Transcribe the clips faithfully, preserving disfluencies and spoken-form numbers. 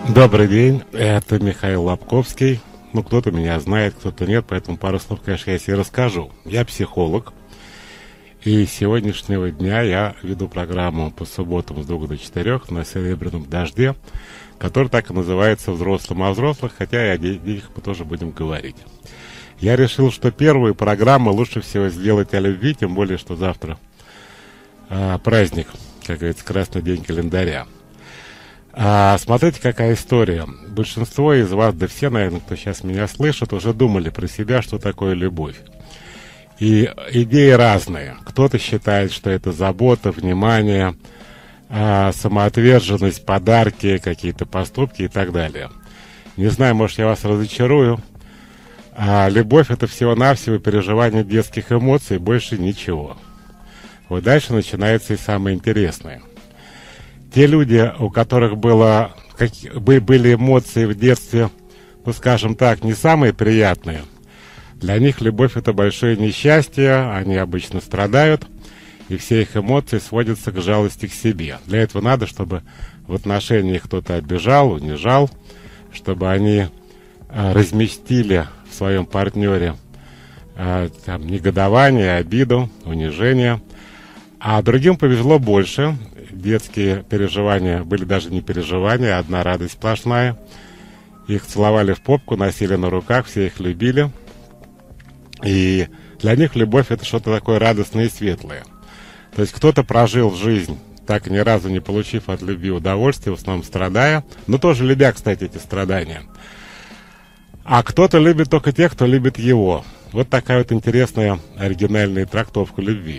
Добрый день, это Михаил Лобковский. Ну, кто-то меня знает, кто-то нет, поэтому пару слов, конечно, я себе расскажу. Я психолог, и с сегодняшнего дня я веду программу по субботам с двух до четырех на Серебряном дожде, которая так и называется «Взрослым о взрослых», хотя и о детях мы тоже будем говорить. Я решил, что первую программу лучше всего сделать о любви, тем более, что завтра а, праздник, как говорится, красный день календаря. А, смотрите, какая история. Большинство из вас, да все, наверное, кто сейчас меня слышит, уже думали про себя, что такое любовь. И идеи разные. Кто-то считает, что это забота, внимание, а, самоотверженность, подарки, какие-то поступки и так далее. Не знаю, может, я вас разочарую. А любовь — это всего-навсего переживание детских эмоций, больше ничего. Вот дальше начинается и самое интересное. Те люди, у которых было, как, были эмоции в детстве, ну, скажем так, не самые приятные, для них любовь — это большое несчастье, они обычно страдают, и все их эмоции сводятся к жалости к себе. Для этого надо, чтобы в отношениях кто-то обижал, унижал, чтобы они а, разместили в своем партнере а, там, негодование, обиду, унижение. А другим повезло больше. Детские переживания были даже не переживания, а одна радость сплошная. Их целовали в попку, носили на руках, все их любили. И для них любовь — это что-то такое радостное и светлое. То есть кто-то прожил жизнь, так ни разу не получив от любви удовольствия, в основном страдая, но тоже любя, кстати, эти страдания. А кто-то любит только тех, кто любит его. Вот такая вот интересная оригинальная трактовка любви.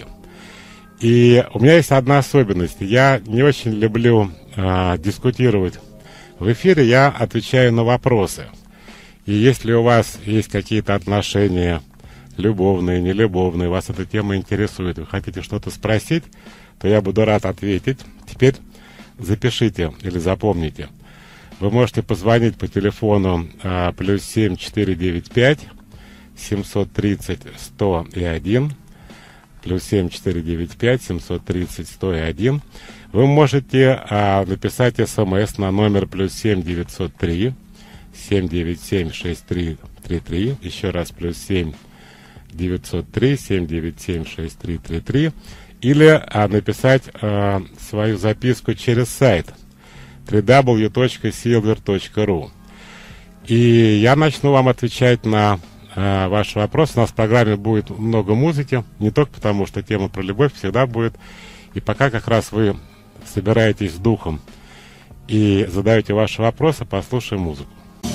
И у меня есть одна особенность. Я не очень люблю а, дискутировать в эфире, я отвечаю на вопросы. И если у вас есть какие-то отношения, любовные, нелюбовные, вас эта тема интересует, вы хотите что-то спросить, то я буду рад ответить. Теперь запишите или запомните. Вы можете позвонить по телефону а, плюс семь четыре девять пять семьсот тридцать сто и один. Плюс семь четыре девять пять семьсот тридцать сто и один. Вы можете а, написать смс на номер плюс семь девятьсот три семь девять семь шесть три три три. Еще раз плюс семь девятьсот три семь девять семь шесть три три три. Или а, написать а, свою записку через сайт дабл ю дабл ю дабл ю точка силвер точка ру. И я начну вам отвечать на Uh, ваш вопрос. У нас в программе будет много музыки, не только потому, что тема про любовь всегда будет. И пока как раз вы собираетесь с духом и задаете ваши вопросы, послушаем музыку.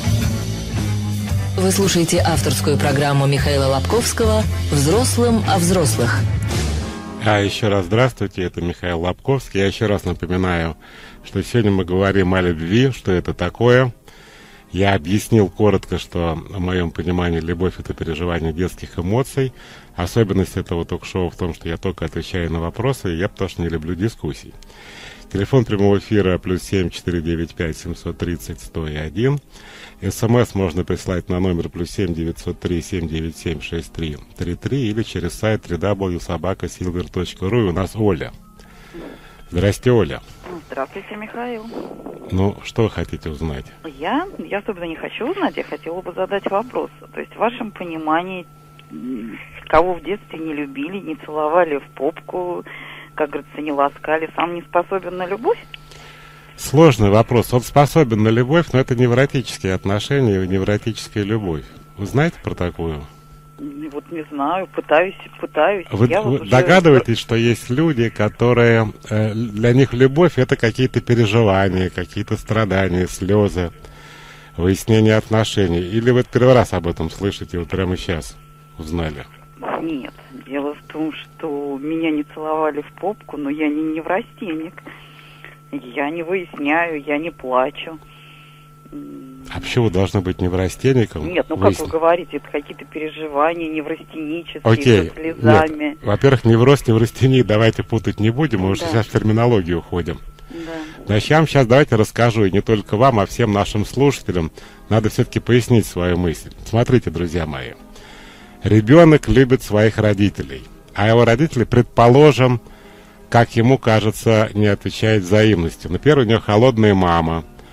Вы слушаете авторскую программу Михаила Лобковского «Взрослым о взрослых». А еще раз здравствуйте, это Михаил Лобковский. Я еще раз напоминаю, что сегодня мы говорим о любви, что это такое. Я объяснил коротко, что, в моем понимании, любовь — это переживание детских эмоций. Особенность этого ток-шоу в том, что я только отвечаю на вопросы, и я потому что не люблю дискуссий. Телефон прямого эфира плюс семь четыре девять пять семьсот тридцать сто и один. СМС можно прислать на номер плюс семь девятьсот три семь девять семь шесть три три три или через сайт дабл ю дабл ю дабл ю точка собака силвер точка ру. И у нас Оля. Здрасте, Оля. Здравствуйте, Михаил. Ну, что вы хотите узнать? Я, я особенно не хочу узнать, я хотела бы задать вопрос. То есть в вашем понимании, кого в детстве не любили, не целовали в попку, как говорится, не ласкали, сам не способен на любовь? Сложный вопрос. Он способен на любовь, но это невротические отношения, невротическая любовь. Вы знаете про такую? Вот не знаю, пытаюсь, пытаюсь. Вы, я вы вот уже... догадываетесь, что есть люди, которые, э, для них любовь — это какие-то переживания, какие-то страдания, слезы, выяснение отношений? Или вы первый раз об этом слышите, вот прямо сейчас узнали? Нет, дело в том, что меня не целовали в попку, но я не неврастенник. Я не выясняю, я не плачу. А почему вы должны быть неврастенником? Нет, ну Выясни... как вы говорите, это какие-то переживания неврастенические, Окей. со слезами. Нет. Во-первых, невроз, неврастения давайте путать не будем, мы уже Да. сейчас в терминологию уходим. Да. Значит, я вам сейчас давайте расскажу, и не только вам, а всем нашим слушателям. Надо все-таки пояснить свою мысль. Смотрите, друзья мои. Ребенок любит своих родителей, а его родители, предположим, как ему кажется, не отвечают взаимностью. Например, у него холодная мама,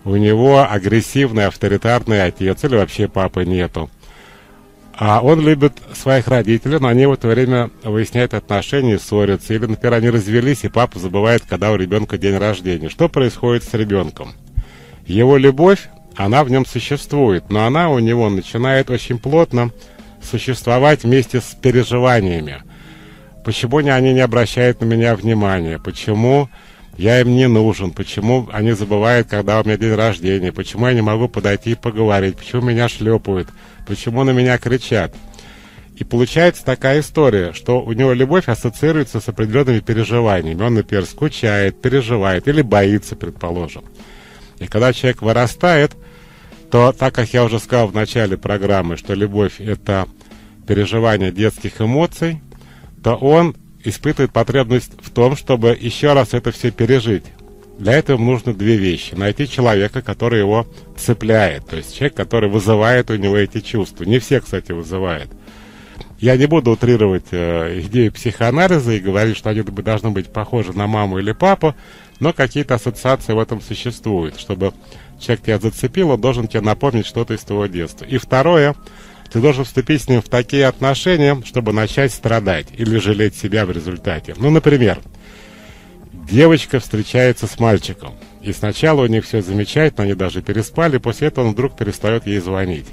у него агрессивный, авторитарный отец, или вообще папы нету. А он любит своих родителей, но они в это время выясняют отношения, ссорятся. Или, например, они развелись, и папа забывает, когда у ребенка день рождения. Что происходит с ребенком? Его любовь, она в нем существует, но она у него начинает очень плотно существовать вместе с переживаниями. Почему они не обращают на меня внимания? Почему я им не нужен? Почему они забывают, когда у меня день рождения? Почему я не могу подойти и поговорить? Почему меня шлепают? Почему на меня кричат? И получается такая история, что у него любовь ассоциируется с определенными переживаниями. Он, например, скучает, переживает или боится, предположим. И когда человек вырастает, то, так как я уже сказал в начале программы, что любовь – это переживание детских эмоций, то он испытывает потребность в том, чтобы еще раз это все пережить. Для этого нужно две вещи. Найти человека, который его цепляет. То есть человек, который вызывает у него эти чувства. Не все, кстати, вызывает. Я не буду утрировать э, идею психоанализа и говорить, что они должны быть похожи на маму или папу, но какие-то ассоциации в этом существуют. Чтобы человек тебя зацепил, он должен тебе напомнить что-то из твоего детства. И второе, ты должен вступить с ним в такие отношения, чтобы начать страдать или жалеть себя в результате. Ну, например, девочка встречается с мальчиком, и сначала у них все замечательно, они даже переспали, после этого он вдруг перестает ей звонить.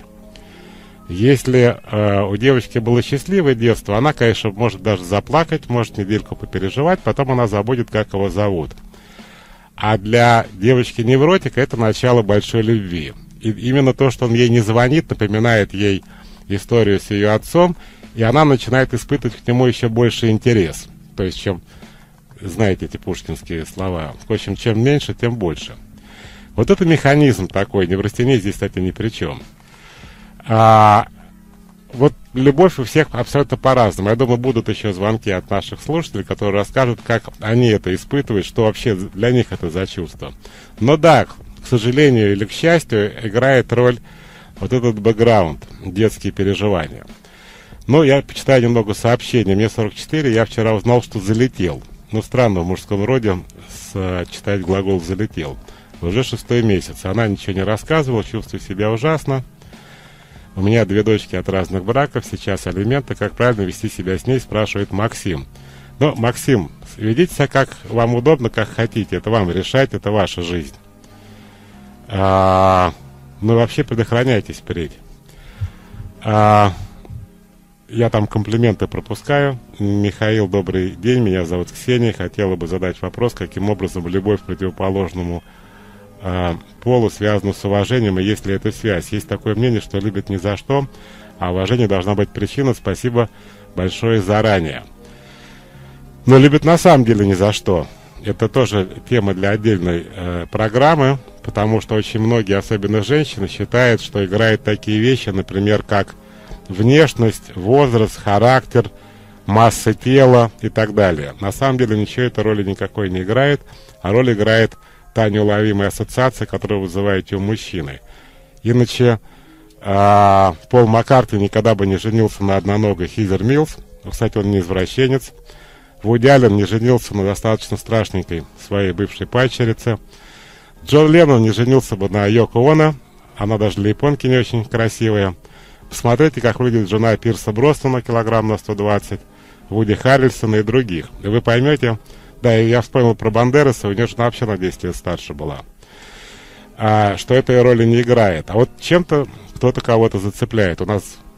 Если э, у девочки было счастливое детство, она, конечно, может даже заплакать, может недельку попереживать, потом она забудет, как его зовут. А для девочки-невротика это начало большой любви. И именно то, что он ей не звонит, напоминает ей историю с ее отцом, и она начинает испытывать к нему еще больше интерес. То есть, чем, знаете эти пушкинские слова, в общем, чем меньше, тем больше. Вот это механизм такой, неврастения здесь, кстати, ни при чем. А, вот любовь у всех абсолютно по-разному. Я думаю, будут еще звонки от наших слушателей, которые расскажут, как они это испытывают, что вообще для них это за чувство. Но да, к сожалению или к счастью, играет роль вот этот бэкграунд, детские переживания. Ну, я почитаю немного сообщений. Мне сорок четыре, я вчера узнал, что залетел. Ну, странно в мужском роде с, читать глагол «залетел». Уже шестой месяц. Она ничего не рассказывала, чувствую себя ужасно. У меня две дочки от разных браков, сейчас алименты. Как правильно вести себя с ней, спрашивает Максим. Ну, Максим, ведите себя как вам удобно, как хотите. Это вам решать, это ваша жизнь. А, ну, вообще предохраняйтесь впредь. А, я там комплименты пропускаю. Михаил, добрый день, меня зовут Ксения. Хотела бы задать вопрос, каким образом любовь к противоположному полу связано с уважением, и есть ли эта связь. Есть такое мнение, что любят ни за что, а уважение должна быть причина. Спасибо большое заранее. Но любят на самом деле ни за что. Это тоже тема для отдельной э, программы, потому что очень многие, особенно женщины, считают, что играют такие вещи, например, как внешность, возраст, характер, масса тела и так далее. На самом деле ничего этой роли никакой не играет, а роль играет та неуловимая ассоциация, которую вызываете у мужчины. Иначе э, Пол Маккартни никогда бы не женился на одноногой Хизер Миллс. Кстати, он не извращенец. Вуди Аллен не женился на достаточно страшненькой своей бывшей падчерице. Джон Леннон не женился бы на Йоко Оно. Она даже для японки не очень красивая. Посмотрите, как выглядит жена Пирса Броснана, килограмм на сто двадцать, Вуди Харрельсона и других. И вы поймете... Да, я вспомнил про Бандераса, у него жена вообще на десять лет старше была. А, что этой роли не играет. А вот чем-то кто-то кого-то зацепляет. У нас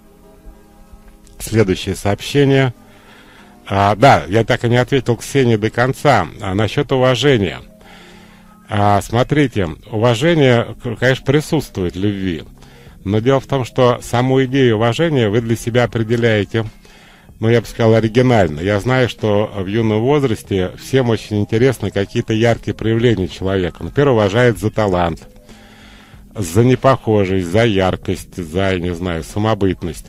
следующее сообщение. А, да, я так и не ответил Ксении до конца. А, насчет уважения. А, смотрите, уважение, конечно, присутствует в любви. Но дело в том, что саму идею уважения вы для себя определяете, ну, я бы сказал, оригинально. Я знаю, что в юном возрасте всем очень интересны какие-то яркие проявления человека. Например, уважает за талант, за непохожесть, за яркость, за, я не знаю, самобытность.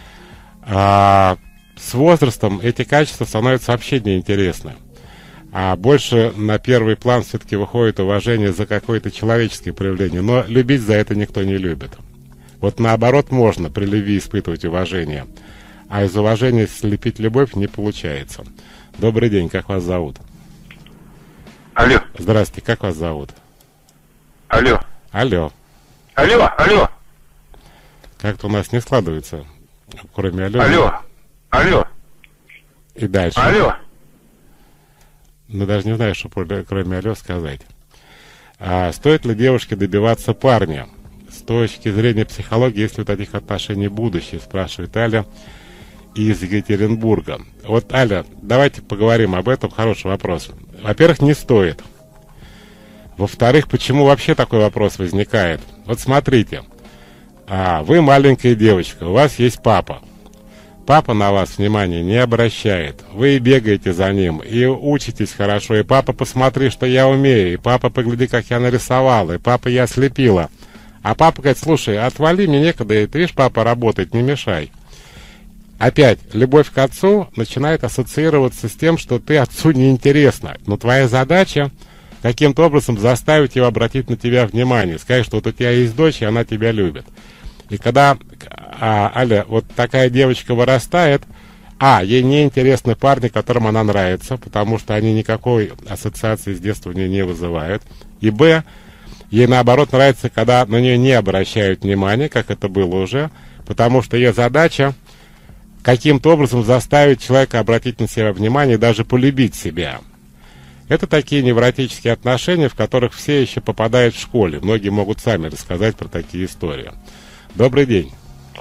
А с возрастом эти качества становятся вообще неинтересны. А больше на первый план все-таки выходит уважение за какое-то человеческое проявление. Но любить за это никто не любит. Вот наоборот можно при любви испытывать уважение. А из уважения слепить любовь не получается. Добрый день, как вас зовут? Алло. Здравствуйте, как вас зовут? Алло. Алло. Алло, алло. Как-то у нас не складывается, кроме алло. Алло, алло. И дальше. Алло. Ну, даже не знаю, что кроме алло сказать. А стоит ли девушке добиваться парня? С точки зрения психологии, есть ли у таких отношений будущее, спрашивает Аля из Екатеринбурга. Вот, Аля, давайте поговорим об этом. Хороший вопрос. Во-первых, не стоит. Во-вторых, почему вообще такой вопрос возникает? Вот смотрите, а, вы маленькая девочка, у вас есть папа. Папа на вас внимания не обращает. Вы и бегаете за ним, и учитесь хорошо. И папа, посмотри, что я умею. И папа, погляди, как я нарисовала. И папа, я слепила. А папа говорит, слушай, отвали, мне некогда. И ты видишь, папа работает, не мешай. Опять, любовь к отцу начинает ассоциироваться с тем, что ты отцу неинтересна. Но твоя задача каким-то образом заставить его обратить на тебя внимание. Сказать, что вот у тебя есть дочь, и она тебя любит. И когда, а, Аля, вот такая девочка вырастает, а, ей не интересны парни, которым она нравится, потому что они никакой ассоциации с детства у нее не вызывают. И, б, ей наоборот нравится, когда на нее не обращают внимания, как это было уже, потому что ее задача каким-то образом заставить человека обратить на себя внимание и даже полюбить себя. Это такие невротические отношения, в которых все еще попадают в школе. Многие могут сами рассказать про такие истории. Добрый день.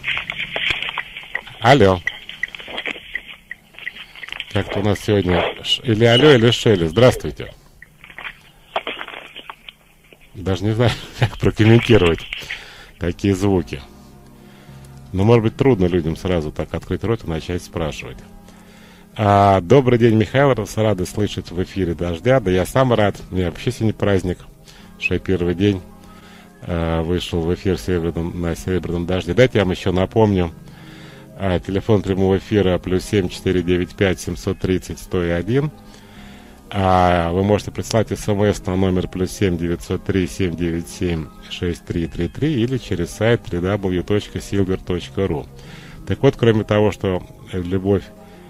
Алло. Как-то у нас сегодня или алло, или Шелли. Здравствуйте. Даже не знаю, как прокомментировать такие звуки. Но, может быть, трудно людям сразу так открыть рот и начать спрашивать. А, добрый день, Михаил. Рады слышать в эфире «Дождя». Да я сам рад. У меня вообще сегодня праздник, что я первый день а, вышел в эфир серебряном, на «Серебряном дожде». Дайте я вам еще напомню. А, телефон прямого эфира плюс семь четыре девять пять семьсот тридцать сто один. А, вы можете прислать смс на номер плюс семь девятьсот три семь девять семь шесть три три три или через сайт дабл ю дабл ю дабл ю точка силвер точка ру. Так вот, кроме того, что любовь...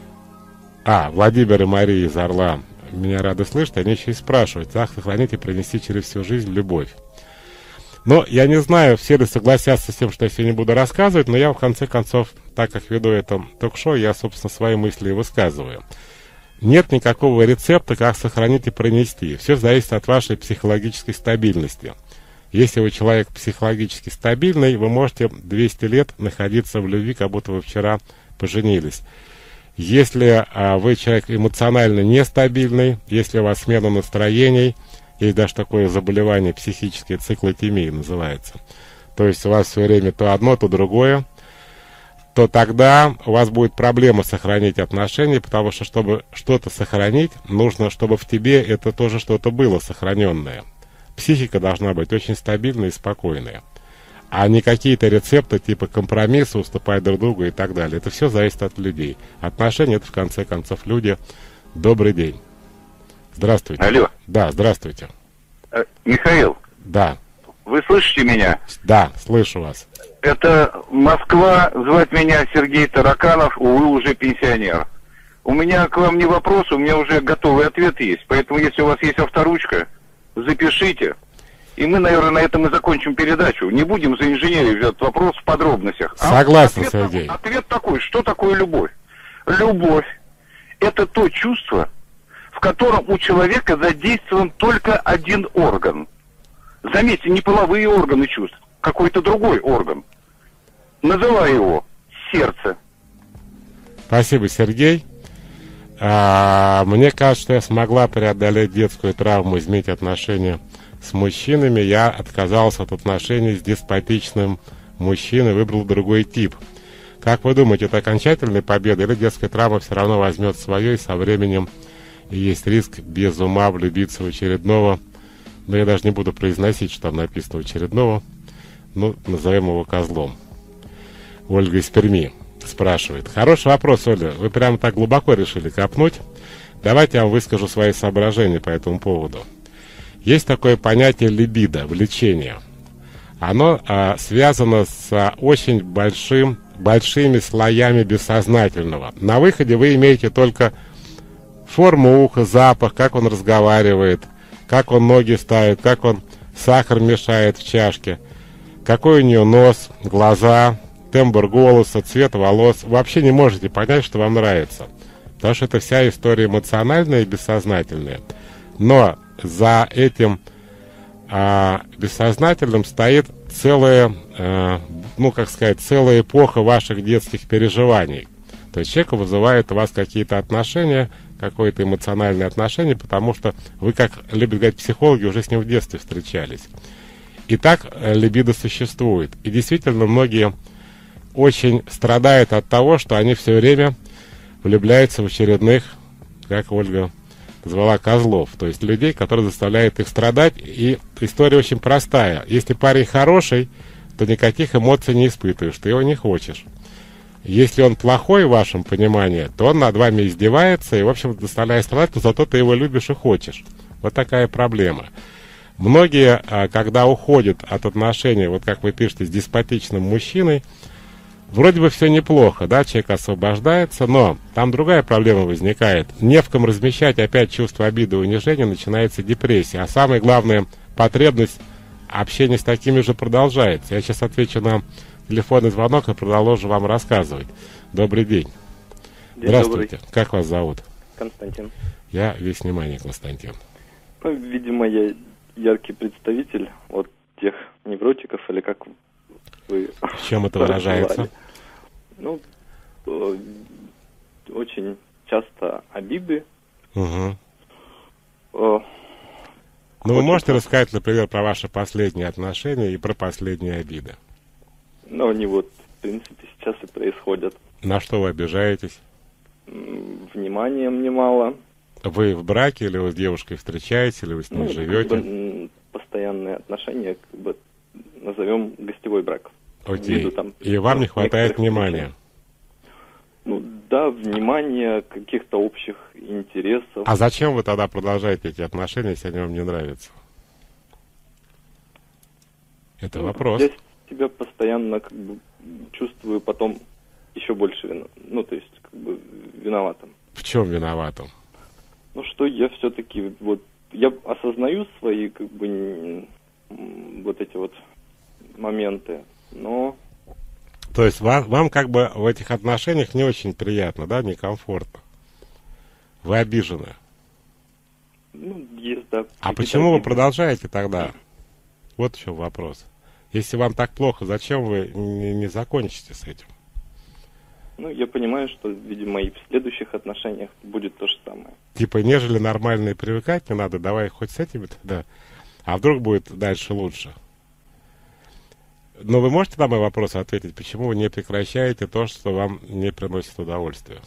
А, Владимир и Мария из Орла меня рады слышать, они еще и спрашивают, как сохранить и пронести через всю жизнь любовь. Но я не знаю, все ли согласятся с тем, что я сегодня буду рассказывать, но я, в конце концов, так как веду это ток-шоу, я, собственно, свои мысли и высказываю. Нет никакого рецепта, как сохранить и пронести. Все зависит от вашей психологической стабильности. Если вы человек психологически стабильный, вы можете двести лет находиться в любви, как будто вы вчера поженились. Если а, вы человек эмоционально нестабильный, если у вас смена настроений, есть даже такое заболевание, психическая циклотемия называется, то есть у вас все время то одно, то другое, то тогда у вас будет проблема сохранить отношения, потому что, чтобы что-то сохранить, нужно, чтобы в тебе это тоже что-то было сохраненное. Психика должна быть очень стабильная и спокойная. А не какие-то рецепты типа компромисса, уступать друг другу и так далее. Это все зависит от людей. Отношения — это, в конце концов, люди. Добрый день. Здравствуйте. Алло. Да, здравствуйте. Э, Михаил. Да. Вы слышите меня? Да, слышу вас. Это Москва, звать меня Сергей Тараканов, увы, уже пенсионер. У меня к вам не вопрос, у меня уже готовый ответ есть. Поэтому, если у вас есть авторучка, запишите. И мы, наверное, на этом и закончим передачу. Не будем заинженерить этот вопрос в подробностях. Согласен, а ответ, Сергей. Ответ такой, что такое любовь? Любовь – это то чувство, в котором у человека задействован только один орган. Заметьте, не половые органы чувств, какой-то другой орган. Называю его сердце. Спасибо, Сергей. А, мне кажется, что я смогла преодолеть детскую травму, изменить отношения с мужчинами. Я отказался от отношений с деспотичным мужчиной, выбрал другой тип. Как вы думаете, это окончательная победа или детская травма все равно возьмет свое, и со временем есть риск без ума влюбиться в очередного, но я даже не буду произносить, что там написано, очередного, ну, назовем его козлом. Ольга из Перми спрашивает. Хороший вопрос, Оля. Вы прямо так глубоко решили копнуть. Давайте я вам выскажу свои соображения по этому поводу. Есть такое понятие либидо, влечение. Оно а, связано с а, очень большим, большими слоями бессознательного. На выходе вы имеете только форму уха, запах, как он разговаривает, как он ноги ставит, как он сахар мешает в чашке, какой у нее нос, глаза, тембр голоса, цвет волос. Вы вообще не можете понять, что вам нравится. Потому что это вся история эмоциональная и бессознательная. Но за этим а, бессознательным стоит целая, а, ну, как сказать, целая эпоха ваших детских переживаний. То есть человек вызывает у вас какие-то отношения, какое-то эмоциональное отношение, потому что вы, как любят говорить психологи, уже с ним в детстве встречались. И так либидо существует. И действительно, многие очень страдают от того, что они все время влюбляются в очередных, как Ольга звала, козлов. То есть людей, которые заставляют их страдать. И история очень простая. Если парень хороший, то никаких эмоций не испытываешь, ты его не хочешь. Если он плохой в вашем понимании, то он над вами издевается и, в общем, заставляет страдать, но зато ты его любишь и хочешь. Вот такая проблема. Многие, когда уходят от отношений, вот как вы пишете, с деспотичным мужчиной, вроде бы все неплохо, да, человек освобождается, но там другая проблема возникает. Не в ком размещать опять чувство обиды и унижения, начинается депрессия. А самое главное, потребность общения с такими же продолжается. Я сейчас отвечу на телефонный звонок и продолжу вам рассказывать. Добрый день. День Здравствуйте. Добрый. Как вас зовут? Константин. Я весь внимание, Константин. Ну, видимо, я яркий представитель вот тех невротиков, или как вы... В чем это выражается? Ну, э, очень часто обиды. Угу. Э, Ну, вы можете рассказать, например, про ваши последние отношения и про последние обиды? Ну, они вот, в принципе, сейчас и происходят. На что вы обижаетесь? М, Внимания мне мало. Вы в браке, или вы с девушкой встречаетесь, или вы с ней Ну, живете? как бы, м, постоянные отношения, как бы, назовем гостевой брак. Окей. Ввиду там И вам не хватает некоторых внимания? причин. Ну, да, внимания, каких-то общих интересов. А зачем вы тогда продолжаете эти отношения, если они вам не нравятся? Это Ну, вопрос. Я себя постоянно как бы чувствую потом еще больше вина, ну, то есть, как бы, виноватым. В чем виноватым? Ну, что я все-таки, вот, я осознаю свои, как бы, н- м, вот эти вот моменты, но... То есть вам, вам как бы в этих отношениях не очень приятно, да, некомфортно? Вы обижены. Ну, есть, да. А какие-то почему вы обиды. продолжаете тогда? Вот в чем вопрос. Если вам так плохо, зачем вы не, не закончите с этим? Ну, я понимаю, что, видимо, и в следующих отношениях будет то же самое. Типа, нежели нормально и привыкать не надо, давай хоть с этими тогда. А вдруг будет дальше лучше? Но вы можете на мой вопрос ответить, почему вы не прекращаете то, что вам не приносит удовольствия?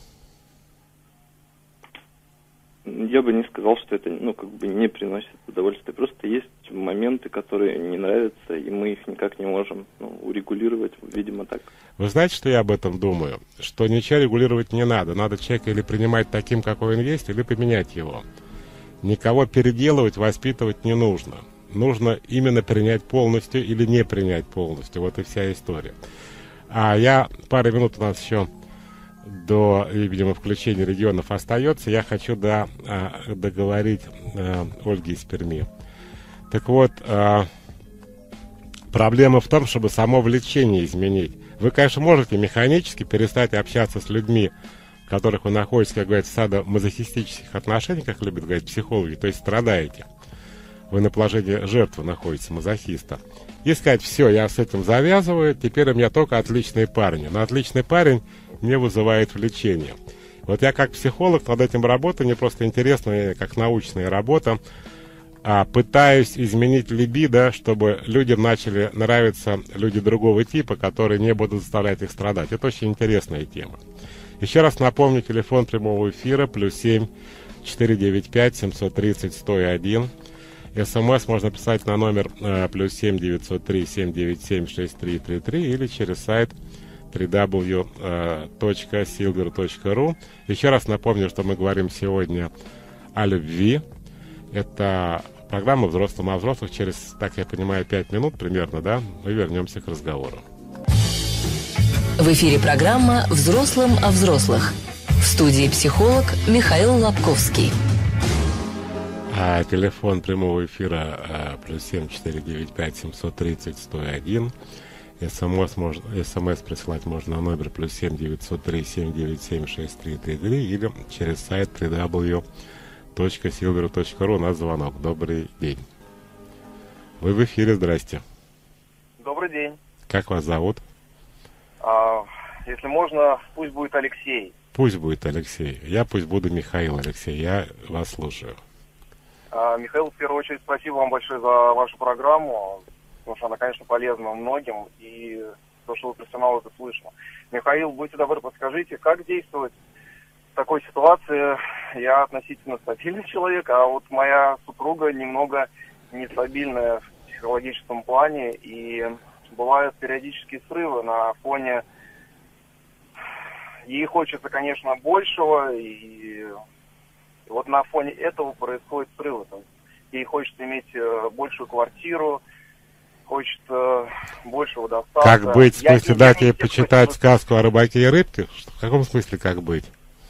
Я бы не сказал, что это, ну, как бы не приносит удовольствия. Просто есть моменты, которые не нравятся, и мы их никак не можем, ну, урегулировать, видимо, так. Вы знаете, что я об этом думаю? Что ничего регулировать не надо. Надо человека или принимать таким, какой он есть, или поменять его. Никого переделывать, воспитывать не нужно. Нужно именно принять полностью или не принять полностью. Вот и вся история. А я, пару минут у нас еще до, видимо, включения регионов остается. Я хочу до, а, договорить а, Ольге из Перми. Так вот, а, проблема в том, чтобы само влечение изменить. Вы, конечно, можете механически перестать общаться с людьми, в которых вы находитесь, как говорится, в садомазохистических отношениях, как любят говорить психологи, то есть страдаете. Вы на положении жертвы находитесь, мазохиста. И сказать, все, я с этим завязываю, теперь у меня только отличные парни. Но отличный парень не вызывает влечения. Вот я как психолог над этим работаю, мне просто интересно, как научная работа, а, пытаюсь изменить либидо, чтобы людям начали нравиться люди другого типа, которые не будут заставлять их страдать. Это очень интересная тема. Еще раз напомню, телефон прямого эфира плюс семь четыреста девяносто пять семьсот тридцать сто один. СМС можно писать на номер э, плюс семь девятьсот три семь девять семь шесть три три три или через сайт дабл ю дабл ю дабл ю точка силвер точка ру. Еще раз напомню, что мы говорим сегодня о любви. Это программа «Взрослым о взрослых». Через, так я понимаю, пять минут примерно, да, мы вернемся к разговору. В эфире программа «Взрослым о взрослых». В студии психолог Михаил Лобковский. А телефон прямого эфира а, плюс семь четыре девять пять семьсот тридцать сто один. СМС, можно, СМС присылать можно на номер плюс семь девятьсот три семь девять семь шесть три три три или через сайт дабл ю дабл ю дабл ю точка силвер точка ру. У нас звонок. Добрый день. Вы в эфире, здрасте. Добрый день. Как вас зовут? А, если можно, пусть будет Алексей. Пусть будет Алексей. Я пусть буду Михаил. Алексей, я вас слушаю. А, Михаил, в первую очередь, спасибо вам большое за вашу программу, потому что она, конечно, полезна многим, и то, что вы профессионал, это слышно. Михаил, будьте добры, подскажите, как действовать в такой ситуации? Я относительно стабильный человек, а вот моя супруга немного нестабильная в психологическом плане, и бывают периодические срывы на фоне... Ей хочется, конечно, большего, и вот на фоне этого происходит срывы. Ей хочется иметь большую квартиру, хочется большего достатка. Как быть? В смысле, дать ей почитать хочу... сказку о рыбаке и рыбке? В каком смысле как быть?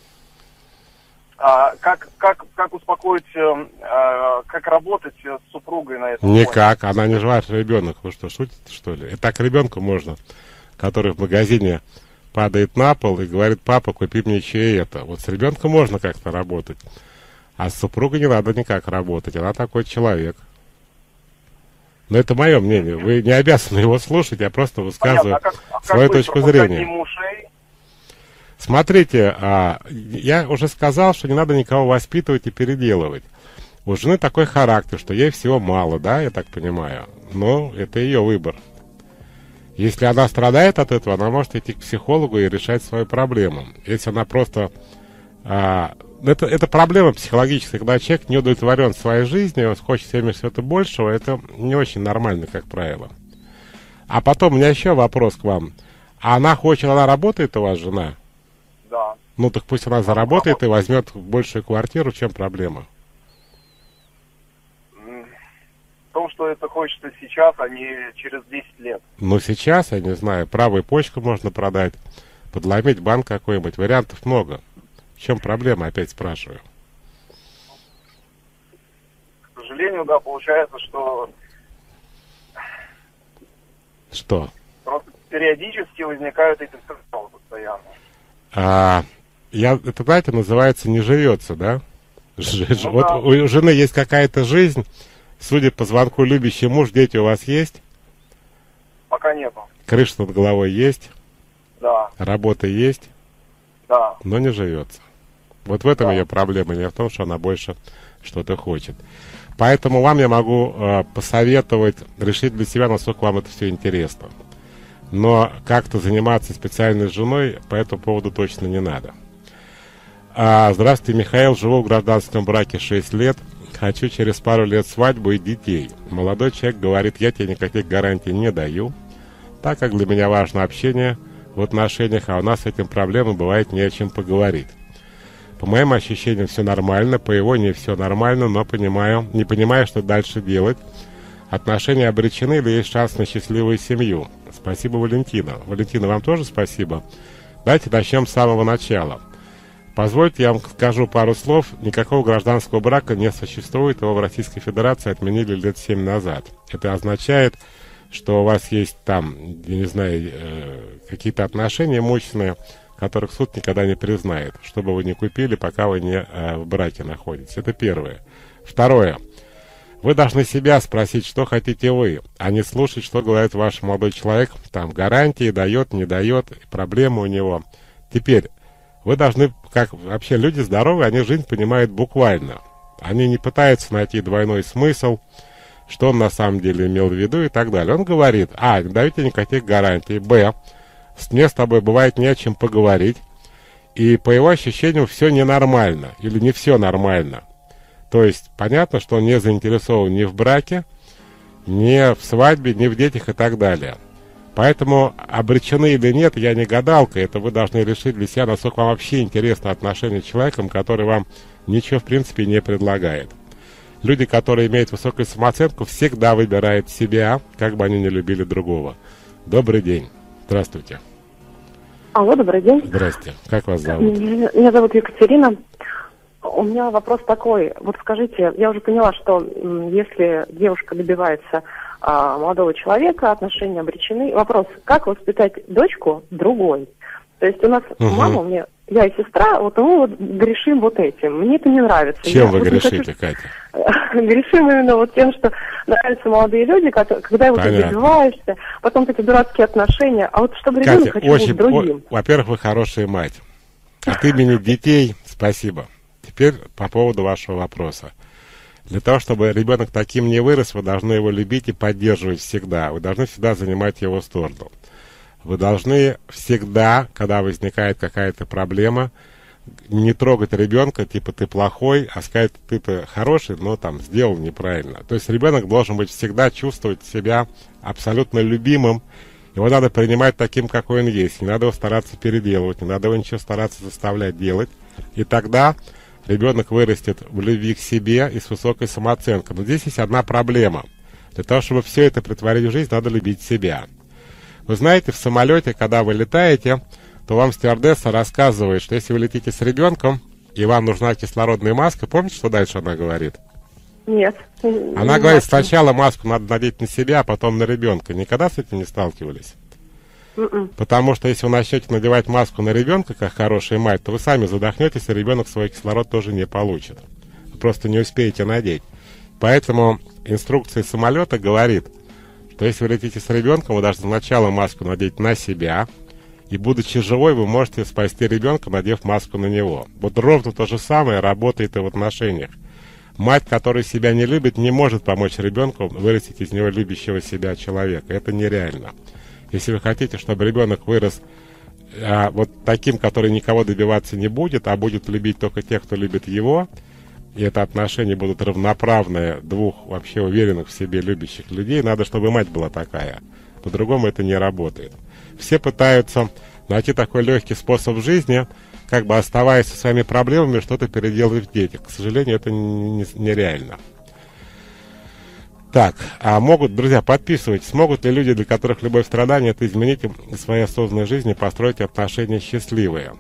А, как, как, как успокоить, а, как работать с супругой на этом? Никак, фоне? Она не ваш ребенок. Вы что, шутите, что ли? И так ребенку можно, который в магазине падает на пол и говорит: папа, купи мне еще и это. Вот с ребенком можно как-то работать. А с супругой не надо никак работать. Она такой человек. Но это мое мнение. Вы не обязаны его слушать, я просто высказываю а как, а свою как точку зрения. Смотрите, а, я уже сказал, что не надо никого воспитывать и переделывать. У жены такой характер, что ей всего мало, да, я так понимаю. Но это ее выбор. Если она страдает от этого, она может идти к психологу и решать свою проблему. Если она просто... А, это, это проблема психологическая, когда человек не удовлетворен своей жизнью, он хочет все время что-то большего, это не очень нормально, как правило. А потом у меня еще вопрос к вам. А она хочет, она работает у вас, жена? Да. Ну так пусть она заработает и возьмет большую квартиру, в чем проблема? В том, что это хочется сейчас, а не через десять лет. Ну сейчас, я не знаю, правую почку можно продать, подломить банк какой-нибудь, вариантов много. В чем проблема, опять спрашиваю? К сожалению, да, получается, что... Что? Просто периодически возникают эти сигналы постоянно. А, я, это, знаете, называется «не живется», да? Ж, ну, вот да. У жены есть какая-то жизнь, судя по звонку, любящий муж, дети у вас есть? Пока нету. Крыша над головой есть? Да. Работа есть? Да. Но не живется. Вот в этом да. ее проблема, не в том, что она больше что-то хочет. Поэтому вам я могу э, посоветовать решить для себя, насколько вам это все интересно. Но как-то заниматься специальной женой по этому поводу точно не надо. А, здравствуйте, Михаил. Живу в гражданском браке шесть лет. Хочу через пару лет свадьбу и детей. Молодой человек говорит: я тебе никаких гарантий не даю, так как для меня важно общение в отношениях, а у нас с этим проблемой бывает не о чем поговорить. По моим ощущениям все нормально, по его не все нормально, но понимаю, не понимаю, что дальше делать. Отношения обречены или есть шанс на счастливую семью? Спасибо, Валентина. Валентина, вам тоже спасибо. Давайте начнем с самого начала. Позвольте, я вам скажу пару слов. Никакого гражданского брака не существует, его в Российской Федерации отменили лет семь назад. Это означает, что у вас есть там, я не знаю, какие-то отношения имущественные, которых суд никогда не признает, чтобы вы не купили, пока вы не э, в браке находитесь. Это первое. Второе. Вы должны себя спросить, что хотите вы, а не слушать, что говорит ваш молодой человек. Там гарантии дает, не дает, проблемы у него. Теперь, вы должны, как вообще люди здоровые, они жизнь понимают буквально. Они не пытаются найти двойной смысл, что он на самом деле имел в виду и так далее. Он говорит: а, не даете никаких гарантий, б, мне с тобой бывает не о чем поговорить, и по его ощущениям все ненормально, или не все нормально. То есть понятно, что он не заинтересован ни в браке, ни в свадьбе, ни в детях и так далее. Поэтому обречены или нет, я не гадалка, это вы должны решить для себя, насколько вам вообще интересно отношение с человеком, который вам ничего в принципе не предлагает. Люди, которые имеют высокую самооценку, всегда выбирают себя, как бы они ни любили другого. Добрый день. Здравствуйте. Алло, добрый день. Здрасте. Как вас зовут? Меня зовут Екатерина. У меня вопрос такой. Вот скажите, я уже поняла, что м, если девушка добивается а, молодого человека, отношения обречены. Вопрос, как воспитать дочку другой? То есть у нас Угу. мама, мне, я и сестра, вот мы вот грешим вот этим. Мне это не нравится. Чем Я вы вот не грешите, хочу- Катя? Грешим именно вот тем, что нравятся молодые люди, которые- когда вот ты Понятно. добиваешься, потом эти дурацкие отношения. А вот чтобы ребенок Катя, хочу очень, быть другим. о- во-первых, вы хорошая мать. От имени детей спасибо. Теперь по поводу вашего вопроса. Для того, чтобы ребенок таким не вырос, вы должны его любить и поддерживать всегда. Вы должны всегда занимать его сторону. Вы должны всегда, когда возникает какая-то проблема, не трогать ребенка, типа ты плохой, а сказать ты-то хороший, но там сделал неправильно. То есть ребенок должен быть всегда чувствовать себя абсолютно любимым. Его надо принимать таким, какой он есть. Не надо его стараться переделывать, не надо его ничего стараться заставлять делать. И тогда ребенок вырастет в любви к себе и с высокой самооценкой. Но здесь есть одна проблема. Для того, чтобы все это претворить в жизнь, надо любить себя. Вы знаете, в самолете, когда вы летаете, то вам стюардесса рассказывает, что если вы летите с ребенком, и вам нужна кислородная маска, помните, что дальше она говорит? Нет. Она говорит, сначала маску надо надеть на себя, а потом на ребенка. Никогда с этим не сталкивались? М-м. Потому что если вы начнете надевать маску на ребенка, как хорошая мать, то вы сами задохнетесь, и ребенок свой кислород тоже не получит. Вы просто не успеете надеть. Поэтому инструкция самолета говорит, что если вы летите с ребенком, вы должны сначала маску надеть на себя, и будучи живой, вы можете спасти ребенка, надев маску на него. Вот ровно то же самое работает и в отношениях. Мать, которая себя не любит, не может помочь ребенку вырастить из него любящего себя человека. Это нереально. Если вы хотите, чтобы ребенок вырос а, вот таким, который никого добиваться не будет, а будет любить только тех, кто любит его, и это отношения будут равноправные двух вообще уверенных в себе любящих людей, надо, чтобы мать была такая. По-другому это не работает. Все пытаются найти такой легкий способ жизни, как бы оставаясь со своими проблемами, что-то переделывать в детях. К сожалению, это не- нереально. Так, а могут, друзья, подписывайтесь, смогут ли люди, для которых любовь страдания, это изменить им своей осознанной жизни, построить отношения счастливые?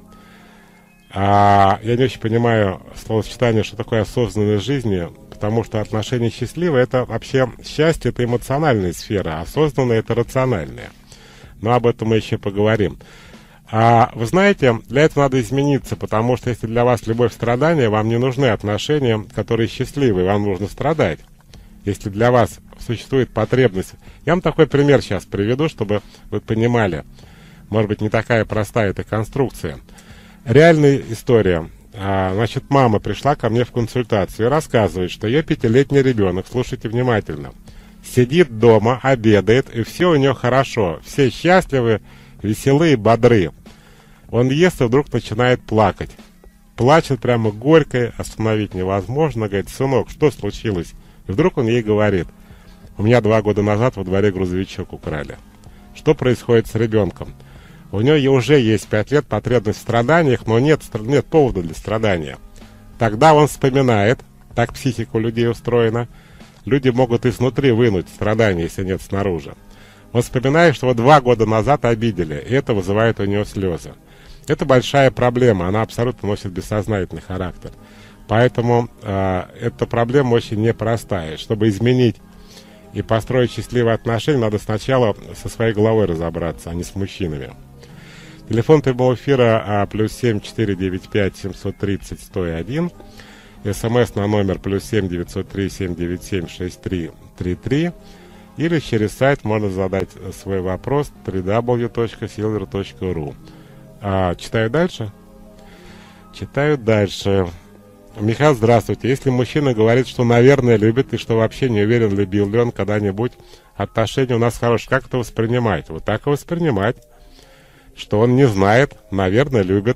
А, я не очень понимаю словосочетание, что такое осознанная жизнь, потому что отношения счастливые, это вообще счастье, это эмоциональная сфера, а осознанная это рациональная. Но об этом мы еще поговорим. А вы знаете, для этого надо измениться, потому что если для вас любовь страдания, вам не нужны отношения, которые счастливые, вам нужно страдать. Если для вас существует потребность... Я вам такой пример сейчас приведу, чтобы вы понимали. Может быть, не такая простая эта конструкция. Реальная история. А, значит, мама пришла ко мне в консультацию и рассказывает, что ее пятилетний ребенок, слушайте внимательно, сидит дома, обедает, и все у нее хорошо. Все счастливы, веселые, бодры. Он ест и вдруг начинает плакать. Плачет прямо горько, остановить невозможно. Говорит, сынок, что случилось? И вдруг он ей говорит, у меня два года назад во дворе грузовичок украли. Что происходит с ребенком? У нее уже есть пять лет потребность в страданиях, но нет, нет повода для страдания. Тогда он вспоминает, так психика у людей устроена, люди могут изнутри вынуть страдания, если нет снаружи. Он вспоминает, что вот два года назад обидели, и это вызывает у него слезы. Это большая проблема, она абсолютно носит бессознательный характер. Поэтому э, эта проблема очень непростая. Чтобы изменить и построить счастливые отношения, надо сначала со своей головой разобраться, а не с мужчинами. Телефон прямого эфира а, плюс семь четыре девять пять семьсот тридцать сто один. СМС на номер плюс семь девятьсот три семь девять семь шесть три три три. Или через сайт можно задать свой вопрос дабл ю дабл ю дабл ю точка силвер точка ру. А, читаю дальше? Читаю дальше. Михаил, здравствуйте. Если мужчина говорит, что, наверное, любит, и что вообще не уверен, любил ли он когда-нибудь, отношения у нас хорошие, как это воспринимать? Вот так и воспринимать, что он не знает, наверное, любит,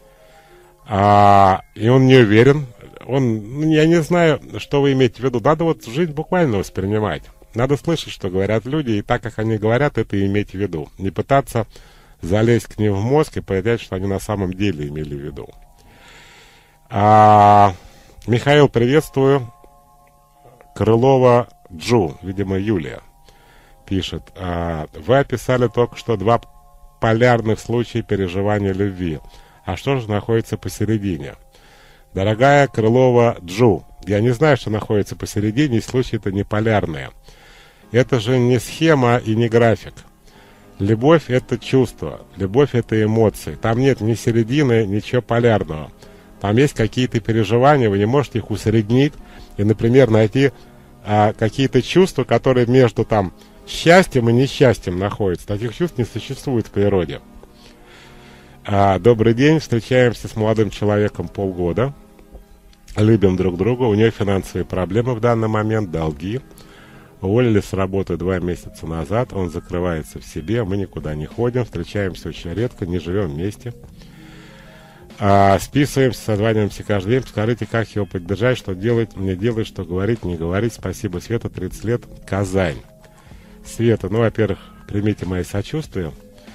а, и он не уверен. Он, ну, я не знаю, что вы имеете в виду. Надо вот жизнь буквально воспринимать. Надо слышать, что говорят люди, и так, как они говорят, это иметь в виду. Не пытаться залезть к ним в мозг и понять, что они на самом деле имели в виду. А, Михаил, приветствую. Крылова Джу, видимо, Юлия, пишет. А, вы описали только что два полярных случая переживания любви. А что же находится посередине? Дорогая Крылова Джу, я не знаю, что находится посередине, и случаи-то не полярные. Это же не схема и не график. Любовь – это чувство, любовь – это эмоции. Там нет ни середины, ничего полярного. Там есть какие-то переживания, вы не можете их усреднить и, например, найти а, какие-то чувства, которые между там счастьем и несчастьем находятся. Таких чувств не существует в природе. А, добрый день, встречаемся с молодым человеком полгода, любим друг друга, у нее финансовые проблемы в данный момент, долги. Уволили с работы два месяца назад, он закрывается в себе, мы никуда не ходим, встречаемся очень редко, не живем вместе. А, списываемся, созваниваемся каждый день. Скажите, как его поддержать, что делать, не делать, что говорить, не говорить. Спасибо, Света, тридцать лет, Казань. Света, ну, во-первых, примите мои сочувствия.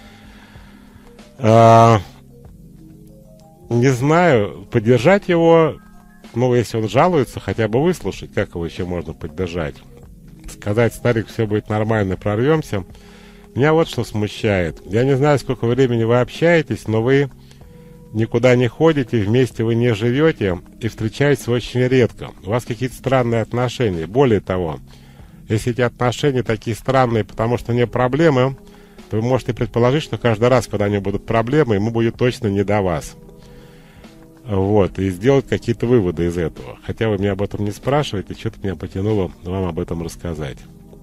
А, не знаю, поддержать его, ну, если он жалуется, хотя бы выслушать, как его еще можно поддержать. Сказать, старик, все будет нормально, прорвемся. Меня вот что смущает. Я не знаю, сколько времени вы общаетесь, но вы никуда не ходите, вместе вы не живете и встречаетесь очень редко. У вас какие-то странные отношения. Более того, если эти отношения такие странные, потому что не проблемы, то вы можете предположить, что каждый раз, когда они будут проблемы, ему будет точно не до вас. Вот, и сделать какие-то выводы из этого. Хотя вы меня об этом не спрашиваете, что-то меня потянуло вам об этом рассказать.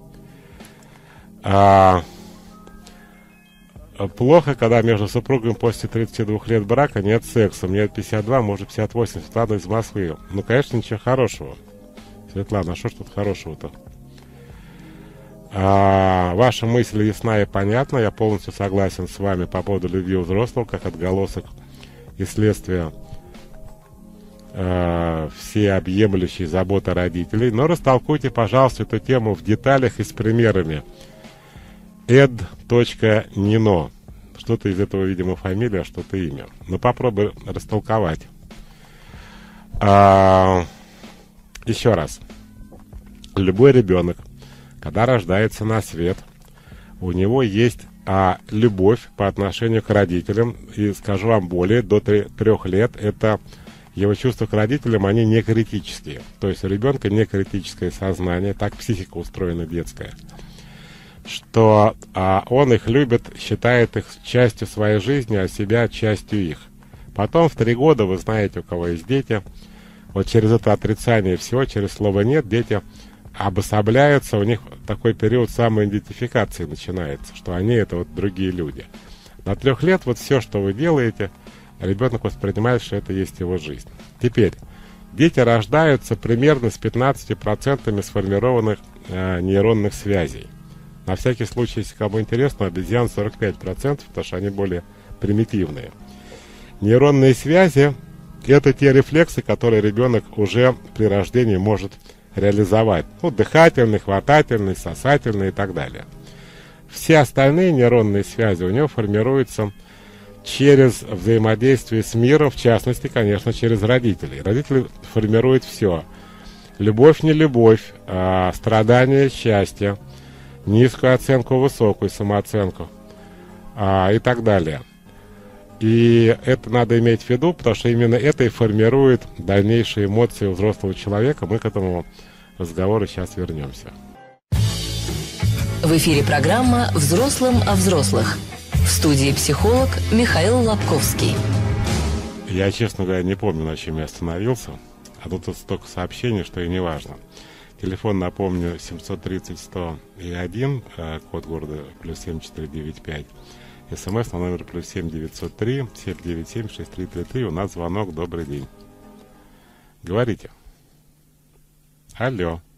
А... Плохо, когда между супругами после тридцати двух лет брака нет секса. Мне пятьдесят два, может пятьдесят восемь. Светлана из Москвы. Ну, конечно, ничего хорошего. Светлана, а что ж тут хорошего-то? А, ваша мысль ясна и понятна. Я полностью согласен с вами по поводу любви у взрослого, как отголосок и следствие э, всеобъемлющей заботы родителей. Но растолкуйте, пожалуйста, эту тему в деталях и с примерами. Эд.Нино. Что-то из этого, видимо, фамилия, что-то имя. Но попробуй растолковать. А, еще раз. Любой ребенок, когда рождается на свет, у него есть а, любовь по отношению к родителям. И скажу вам более, до трех лет это его чувства к родителям, они не критические. То есть у ребенка не критическое сознание, так психика устроена детская. Что а, он их любит, считает их частью своей жизни, а себя частью их. Потом в три года, вы знаете, у кого есть дети, вот через это отрицание всего, через слово «нет», дети обособляются, у них такой период самоидентификации начинается, что они это вот другие люди. До трех лет вот все, что вы делаете, ребенок воспринимает, что это есть его жизнь. Теперь, дети рождаются примерно с пятнадцатью процентами сформированных э, нейронных связей. На всякий случай, если кому интересно, обезьян сорок пять процентов, потому что они более примитивные. Нейронные связи – это те рефлексы, которые ребенок уже при рождении может реализовать. Ну, дыхательный, хватательный, сосательный и так далее. Все остальные нейронные связи у него формируются через взаимодействие с миром, в частности, конечно, через родителей. Родители формируют все. Любовь, не любовь, а страдание, счастье. Низкую оценку, высокую самооценку а, и так далее. И это надо иметь в виду, потому что именно это и формирует дальнейшие эмоции у взрослого человека. Мы к этому разговору сейчас вернемся. В эфире программа «Взрослым о взрослых». В студии психолог Михаил Лобковский. Я, честно говоря, не помню, на чем я остановился. А тут столько сообщений, что и не важно. Телефон, напомню, семьсот тридцать сто один, код города плюс семь четыре девять пять. СМС на номер плюс семь девятьсот три семь девять семь шесть три три три. У нас звонок. Добрый день. Говорите. Алло.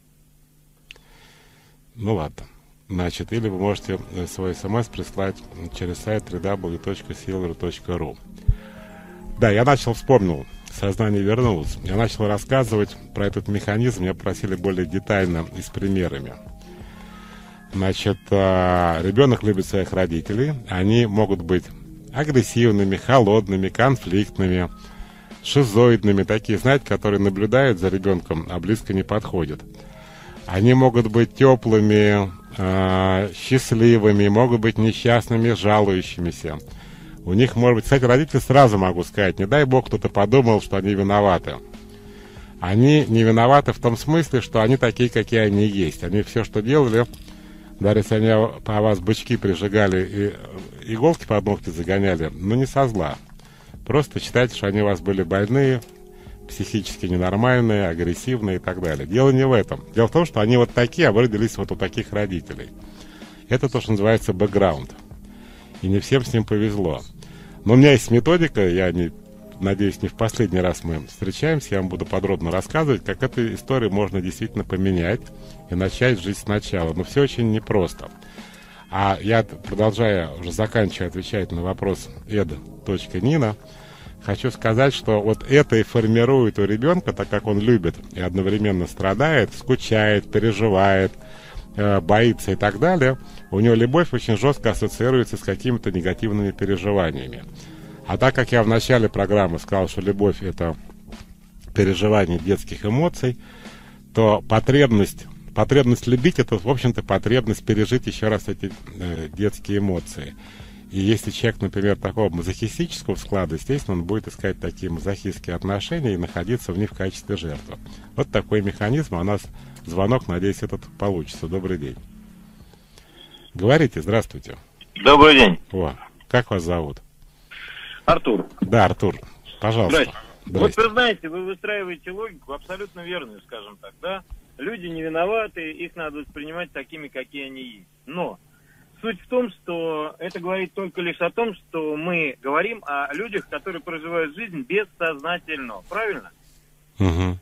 Ну ладно. Значит, или вы можете свой СМС прислать через сайт дабл ю дабл ю дабл ю точка силвер точка ру. Да, я начал, вспомнил. Сознание вернулось. Я начал рассказывать про этот механизм. Меня просили более детально и с примерами. Значит, ребенок любит своих родителей. Они могут быть агрессивными, холодными, конфликтными, шизоидными. Такие, знаете, которые наблюдают за ребенком, а близко не подходят. Они могут быть теплыми, счастливыми, могут быть несчастными, жалующимися. У них, может быть, кстати, родители сразу могу сказать, не дай бог кто-то подумал, что они виноваты. Они не виноваты в том смысле, что они такие, какие они есть. Они все, что делали, даже если они по вас бычки прижигали и иголки под ногти загоняли, но не со зла. Просто считайте, что они у вас были больные, психически ненормальные, агрессивные и так далее. Дело не в этом. Дело в том, что они вот такие, а вы родились вот у таких родителей. Это то, что называется бэкграунд. И не всем с ним повезло. Но у меня есть методика, я не, надеюсь, не в последний раз мы встречаемся, я вам буду подробно рассказывать, как эту историю можно действительно поменять и начать жить сначала. Но все очень непросто. А я, продолжая, уже заканчивая отвечать на вопрос эд.нина, хочу сказать, что вот это и формирует у ребенка, так как он любит и одновременно страдает, скучает, переживает, э, боится и так далее, у него любовь очень жестко ассоциируется с какими-то негативными переживаниями. А так как я в начале программы сказал, что любовь — это переживание детских эмоций, то потребность, потребность любить — это, в общем-то, потребность пережить еще раз эти э, детские эмоции. И если человек, например, такого мазохистического склада, естественно, он будет искать такие мазохистские отношения и находиться в них в качестве жертвы. Вот такой механизм. У нас звонок, надеюсь, этот получится. Добрый день. Говорите, здравствуйте. Добрый день. О, как вас зовут? Артур. Да, Артур. Пожалуйста. Здрасте. Вот вы знаете, вы выстраиваете логику абсолютно верную, скажем так, да? Люди не виноваты, их надо воспринимать такими, какие они есть. Но суть в том, что это говорит только лишь о том, что мы говорим о людях, которые проживают жизнь бессознательно. Правильно? Угу.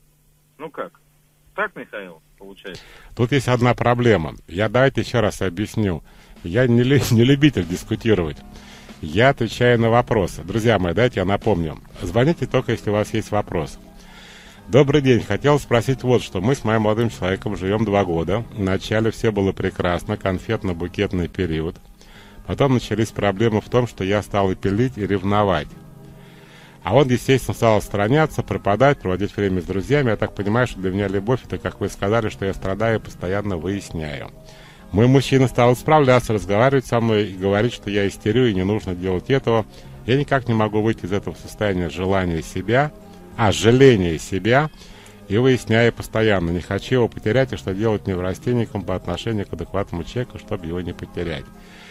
Ну как? Так, Михаил, получается? Тут есть одна проблема. Я давайте еще раз объясню. Я не, не любитель дискутировать. Я отвечаю на вопросы. Друзья мои, дайте я напомню. Звоните только, если у вас есть вопрос. Добрый день. Хотел спросить вот что. Мы с моим молодым человеком живем два года. Вначале все было прекрасно, конфетно-букетный период. Потом начались проблемы в том, что я стал и пилить, и ревновать. А он, естественно, стал отстраняться, пропадать, проводить время с друзьями. Я так понимаю, что для меня любовь — это, как вы сказали, что я страдаю и постоянно выясняю. Мой мужчина стал справляться, разговаривать со мной и говорить, что я истерю и не нужно делать этого. Я никак не могу выйти из этого состояния желания себя, а, жаления себя, и выясняю постоянно. Не хочу его потерять, и что делать неврастенником по отношению к адекватному человеку, чтобы его не потерять.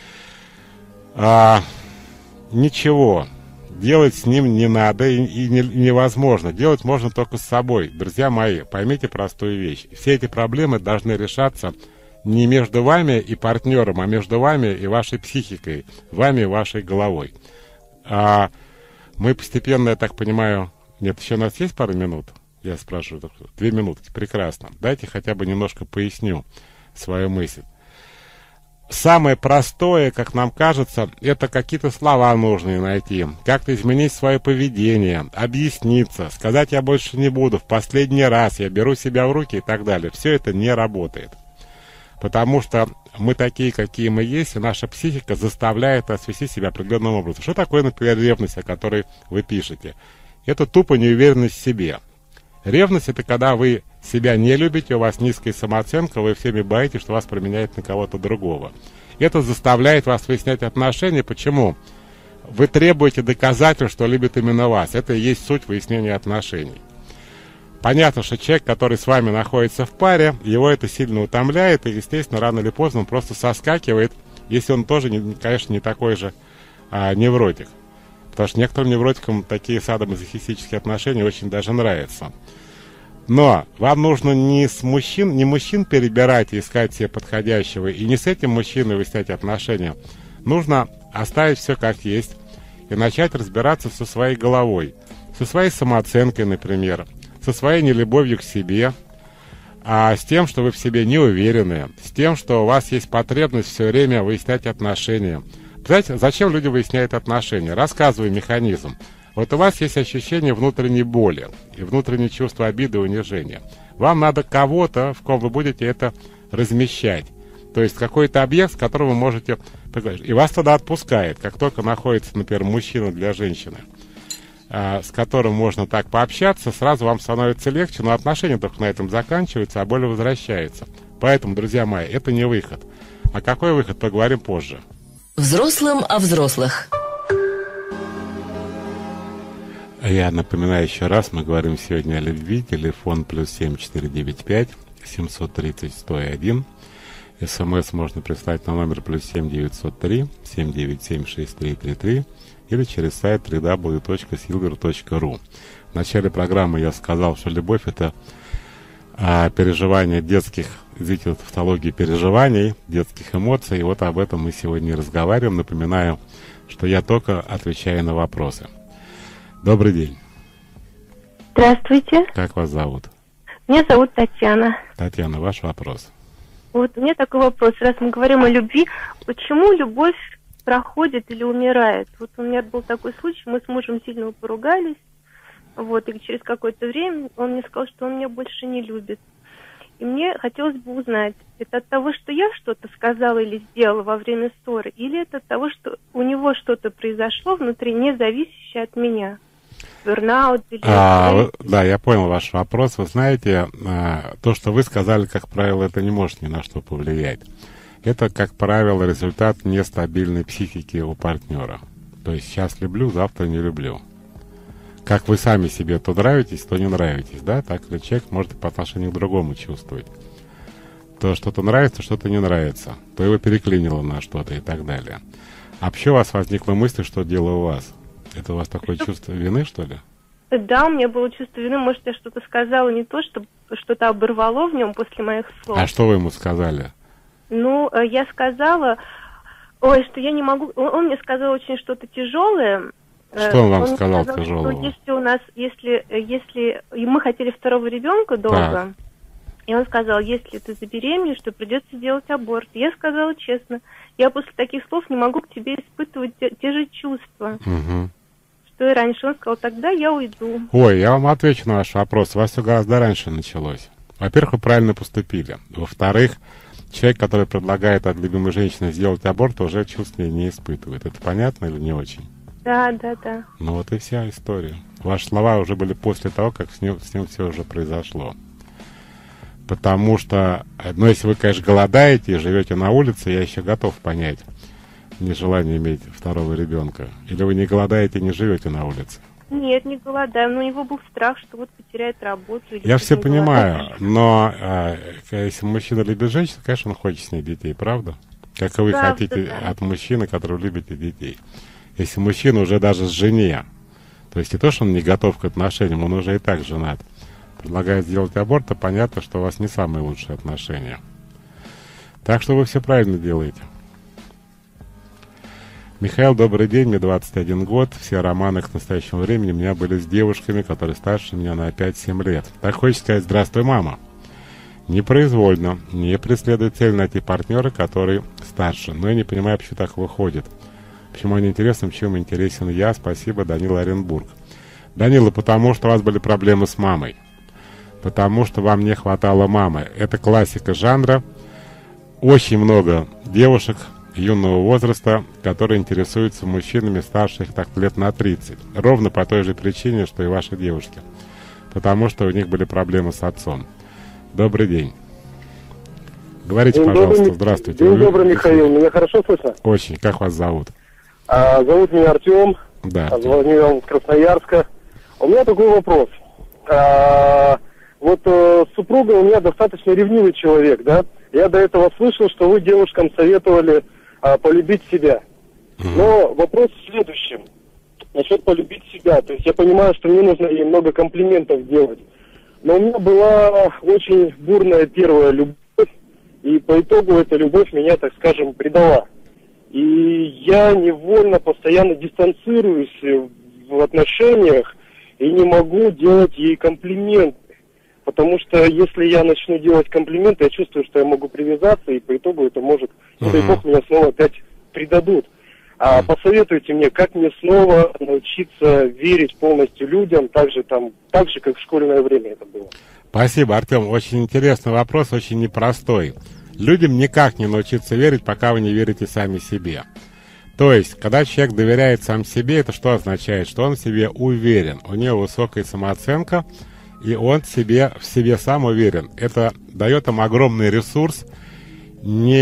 А, ничего. Делать с ним не надо и, и не, невозможно. Делать можно только с собой. Друзья мои, поймите простую вещь. Все эти проблемы должны решаться не между вами и партнером, а между вами и вашей психикой, вами и вашей головой. А мы постепенно, я так понимаю... Нет, еще у нас есть пару минут? Я спрашиваю. Две минутки, прекрасно. Дайте хотя бы немножко поясню свою мысль. Самое простое, как нам кажется, это какие-то слова нужные найти, как-то изменить свое поведение, объясниться, сказать «я больше не буду», «в последний раз», «я беру себя в руки» и так далее. Все это не работает. Потому что мы такие, какие мы есть, и наша психика заставляет нас вести себя определенным образом. Что такое, например, ревность, о которой вы пишете? Это тупо неуверенность в себе. Ревность — это когда вы себя не любите, у вас низкая самооценка, вы всеми боитесь, что вас променяют на кого-то другого. Это заставляет вас выяснять отношения. Почему? Вы требуете доказательств, что любит именно вас. Это и есть суть выяснения отношений. Понятно, что человек, который с вами находится в паре, его это сильно утомляет, и, естественно, рано или поздно он просто соскакивает, если он тоже, не, конечно, не такой же а, невротик. Потому что некоторым невротикам такие садомазохистические отношения очень даже нравятся. Но вам нужно не с мужчин, не мужчин перебирать и искать себе подходящего, и не с этим мужчиной выяснять отношения. Нужно оставить все как есть и начать разбираться со своей головой, со своей самооценкой, например, со своей нелюбовью к себе, а с тем, что вы в себе не уверены, с тем, что у вас есть потребность все время выяснять отношения. Знаете, зачем люди выясняют отношения? Рассказываю механизм. Вот у вас есть ощущение внутренней боли и внутреннее чувство обиды и унижения. Вам надо кого-то, в ком вы будете это размещать. То есть какой-то объект, с которым вы можете... И вас тогда отпускает, как только находится, например, мужчина для женщины, с которым можно так пообщаться, сразу вам становится легче, но отношения только на этом заканчиваются, а боль возвращается. Поэтому, друзья мои, это не выход. А какой выход, поговорим позже. Взрослым о взрослых. Я напоминаю еще раз, мы говорим сегодня о любви. Телефон плюс семь четыре девять пять семьсот тридцать сто один. СМС можно прислать на номер плюс семь девятьсот три семь девять семь шесть три три три или через сайт дабл ю дабл ю дабл ю точка силвер точка ру. В начале программы я сказал, что любовь — это а, переживание детских, извините, тавтологии переживаний, детских эмоций. И вот об этом мы сегодня и разговариваем. Напоминаю, что я только отвечаю на вопросы. Добрый день. Здравствуйте. Как вас зовут? Меня зовут Татьяна. Татьяна, ваш вопрос. Вот у меня такой вопрос. Раз мы говорим о любви, почему любовь проходит или умирает? Вот у меня был такой случай, мы с мужем сильно поругались, вот, и через какое-то время он мне сказал, что он меня больше не любит. И мне хотелось бы узнать, это от того, что я что-то сказала или сделала во время ссоры, или это от того, что у него что-то произошло внутри, не зависящее от меня? Бурнаут или... А, вы, да, я понял ваш вопрос. Вы знаете, а, то, что вы сказали, как правило, это не может ни на что повлиять. Это, как правило, результат нестабильной психики у партнера. То есть сейчас люблю, завтра не люблю. Как вы сами себе то нравитесь, то не нравитесь, да? Так ли человек может по отношению к другому чувствовать. То что-то нравится, что-то не нравится. То его переклинило на что-то и так далее. А вообще у вас возникла мысль, что дело у вас? Это у вас такое что? Чувство вины, что ли? Да, у меня было чувство вины. Может, я что-то сказала не то, что что-то оборвало в нем после моих слов. А что вы ему сказали? Ну, я сказала, ой, что я не могу... Он, он мне сказал очень что-то тяжелое. Что он вам он сказал, сказал тяжелого? Что если у нас, если, если... И мы хотели второго ребенка долго. Так. И он сказал, если ты забеременеешь, то придется делать аборт. Я сказала честно, я после таких слов не могу к тебе испытывать те, те же чувства. Угу. Что и раньше. Он сказал, тогда я уйду. Ой, я вам отвечу на ваш вопрос. У вас все гораздо раньше началось. Во-первых, вы правильно поступили. Во-вторых, человек, который предлагает от любимой женщины сделать аборт, уже чувств не испытывает. Это понятно или не очень? Да, да, да. Ну вот и вся история. Ваши слова уже были после того, как с ним, с ним все уже произошло. Потому что, ну, если вы, конечно, голодаете и живете на улице, я еще готов понять нежелание иметь второго ребенка. Или вы не голодаете и не живете на улице? Нет, не голодаем. Но у него был страх, что вот потеряет работу. Или я все понимаю, голодает. но а, если мужчина любит женщину, конечно, он хочет с ней детей, правда? Как и вы правда, хотите да. от мужчины, которого любите детей. Если мужчина уже даже с жене, то есть не то, что он не готов к отношениям, он уже и так женат, предлагает сделать аборт, то понятно, что у вас не самые лучшие отношения. Так что вы все правильно делаете. Михаил, добрый день, мне двадцать один год. Все романы к настоящему времени у меня были с девушками, которые старше меня на пять-семь лет. Так хочется сказать: здравствуй, мама. Непроизвольно, не преследует цель найти партнера, который старше. Но я не понимаю, почему так выходит. Почему они интересны, чем интересен я. Спасибо, Данил Оренбург. Данила, потому что у вас были проблемы с мамой. Потому что вам не хватало мамы. Это классика жанра. Очень много девушек юного возраста, которые интересуются мужчинами старше их так лет на тридцать. Ровно по той же причине, что и ваши девушки. Потому что у них были проблемы с отцом. Добрый день. Говорите, день пожалуйста, добрый, здравствуйте. День добрый, Михаил. Меня хорошо слышно? Очень. Как вас зовут? А, зовут меня Артем. Да. Звоню я вам с Красноярска. У меня такой вопрос. А, вот э, супруга у меня достаточно ревнивый человек, да? Я до этого слышал, что вы девушкам советовали а, полюбить себя. Mm-hmm. Но вопрос в следующем. Насчет полюбить себя. То есть я понимаю, что мне нужно ей много комплиментов делать. Но у меня была очень бурная первая любовь. И по итогу эта любовь меня, так скажем, предала. И я невольно постоянно дистанцируюсь в отношениях и не могу делать ей комплименты. Потому что если я начну делать комплименты, я чувствую, что я могу привязаться, и по итогу это может, не дай бог, меня снова опять предадут. А посоветуйте мне, как мне снова научиться верить полностью людям, так же, там, так же, как в школьное время это было. Спасибо, Артем. Очень интересный вопрос, очень непростой. Людям никак не научиться верить, пока вы не верите сами себе. То есть, когда человек доверяет сам себе, это что означает? Что он в себе уверен, у него высокая самооценка, и он себе, в себе сам уверен. Это дает им огромный ресурс не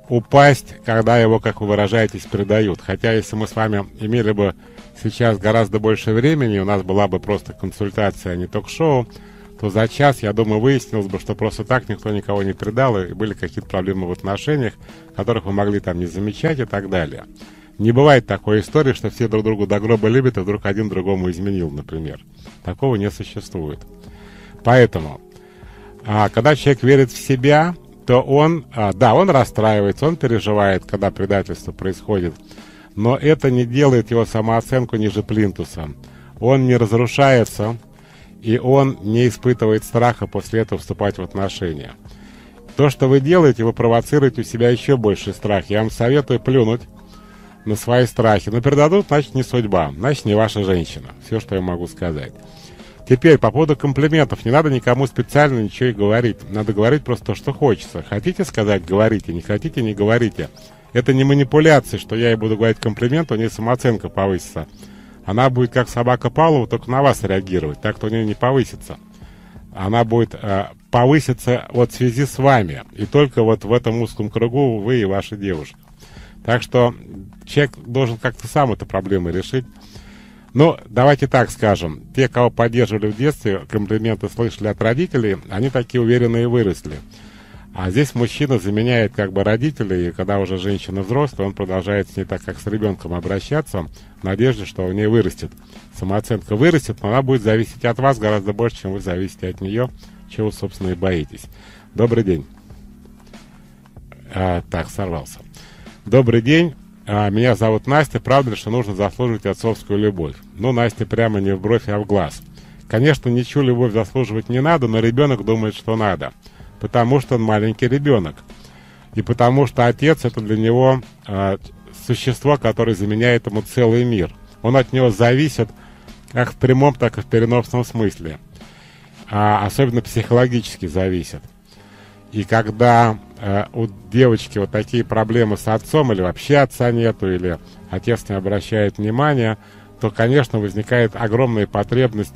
упасть, когда его, как вы выражаетесь, предают. Хотя, если мы с вами имели бы сейчас гораздо больше времени, у нас была бы просто консультация, а не ток-шоу, то за час, я думаю, выяснилось бы, что просто так никто никого не предал, и были какие-то проблемы в отношениях, которых вы могли там не замечать и так далее. Не бывает такой истории, что все друг другу до гроба любят, и вдруг один другому изменил, например. Такого не существует. Поэтому, а, когда человек верит в себя, то он, а, да, он расстраивается, он переживает, когда предательство происходит, но это не делает его самооценку ниже плинтуса. Он не разрушается, и он не испытывает страха после этого вступать в отношения. То, что вы делаете, вы провоцируете у себя еще больше страх. Я вам советую плюнуть на свои страхи. Но предадут, значит, не судьба, значит, не ваша женщина. Все, что я могу сказать. Теперь, по поводу комплиментов. Не надо никому специально ничего и говорить. Надо говорить просто то, что хочется. Хотите сказать — говорите, не хотите — не говорите. Это не манипуляция, что я ей буду говорить комплимент, у нее самооценка повысится. Она будет как собака Павлова, только на вас реагировать, так-то у нее не повысится. Она будет э, повыситься вот в связи с вами, и только вот в этом узком кругу вы и ваша девушка. Так что человек должен как-то сам эту проблему решить. Ну, давайте так скажем, те, кого поддерживали в детстве, комплименты слышали от родителей, они такие уверенные выросли. А здесь мужчина заменяет как бы родителей, и когда уже женщина взрослая, он продолжает с ней так, как с ребенком, обращаться, в надежде, что у нее вырастет. Самооценка вырастет, но она будет зависеть от вас гораздо больше, чем вы зависите от нее, чего вы, собственно, и боитесь. Добрый день. А, так, сорвался. Добрый день. А, меня зовут Настя. Правда ли, что нужно заслуживать отцовскую любовь? Ну, Настя прямо не в бровь, а в глаз. Конечно, ничью любовь заслуживать не надо, но ребенок думает, что надо. Потому что он маленький ребенок. И потому что отец — это для него э, существо, которое заменяет ему целый мир. Он от него зависит как в прямом, так и в переносном смысле. А, особенно психологически зависит. И когда э, у девочки вот такие проблемы с отцом, или вообще отца нету, или отец не обращает внимания, то, конечно, возникает огромная потребность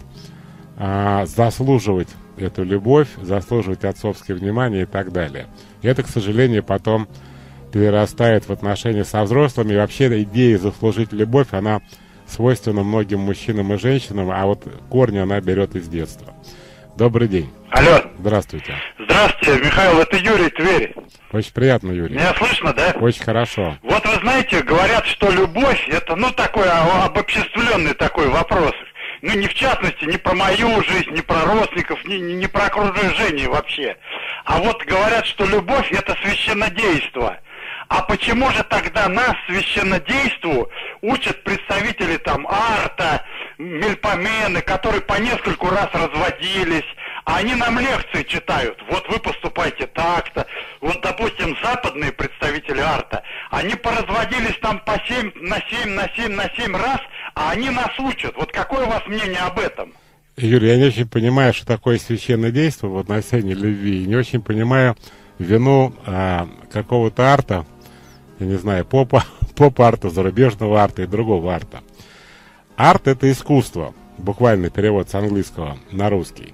э, заслуживать эту любовь, заслуживать отцовское внимание и так далее. И это, к сожалению, потом перерастает в отношения со взрослыми. И вообще идея заслужить любовь, она свойственна многим мужчинам и женщинам, а вот корни она берет из детства. Добрый день. Алло. Здравствуйте. Здравствуйте, Михаил, это Юрий, Тверь. Очень приятно, Юрий. Меня слышно, да? Очень хорошо. Вот вы знаете, говорят, что любовь — это, ну, такой обобществленный такой вопрос. Ну, не в частности, не про мою жизнь, не про родственников, не, не, не про окружение вообще. А вот говорят, что любовь — это священнодейство. А почему же тогда нас священнодейству учат представители там арта, мельпомены, которые по нескольку раз разводились, а они нам лекции читают. Вот вы поступайте так-то. Вот, допустим, западные представители арта, они поразводились там по семь, на семь, на семь, на семь раз, а они нас учат. Вот какое у вас мнение об этом? Юрий, я не очень понимаю, что такое священное действие в отношении любви. Не очень понимаю вину а, какого-то арта, я не знаю, попа, поп-арта, зарубежного арта и другого арта. Арт — это искусство, буквальный перевод с английского на русский.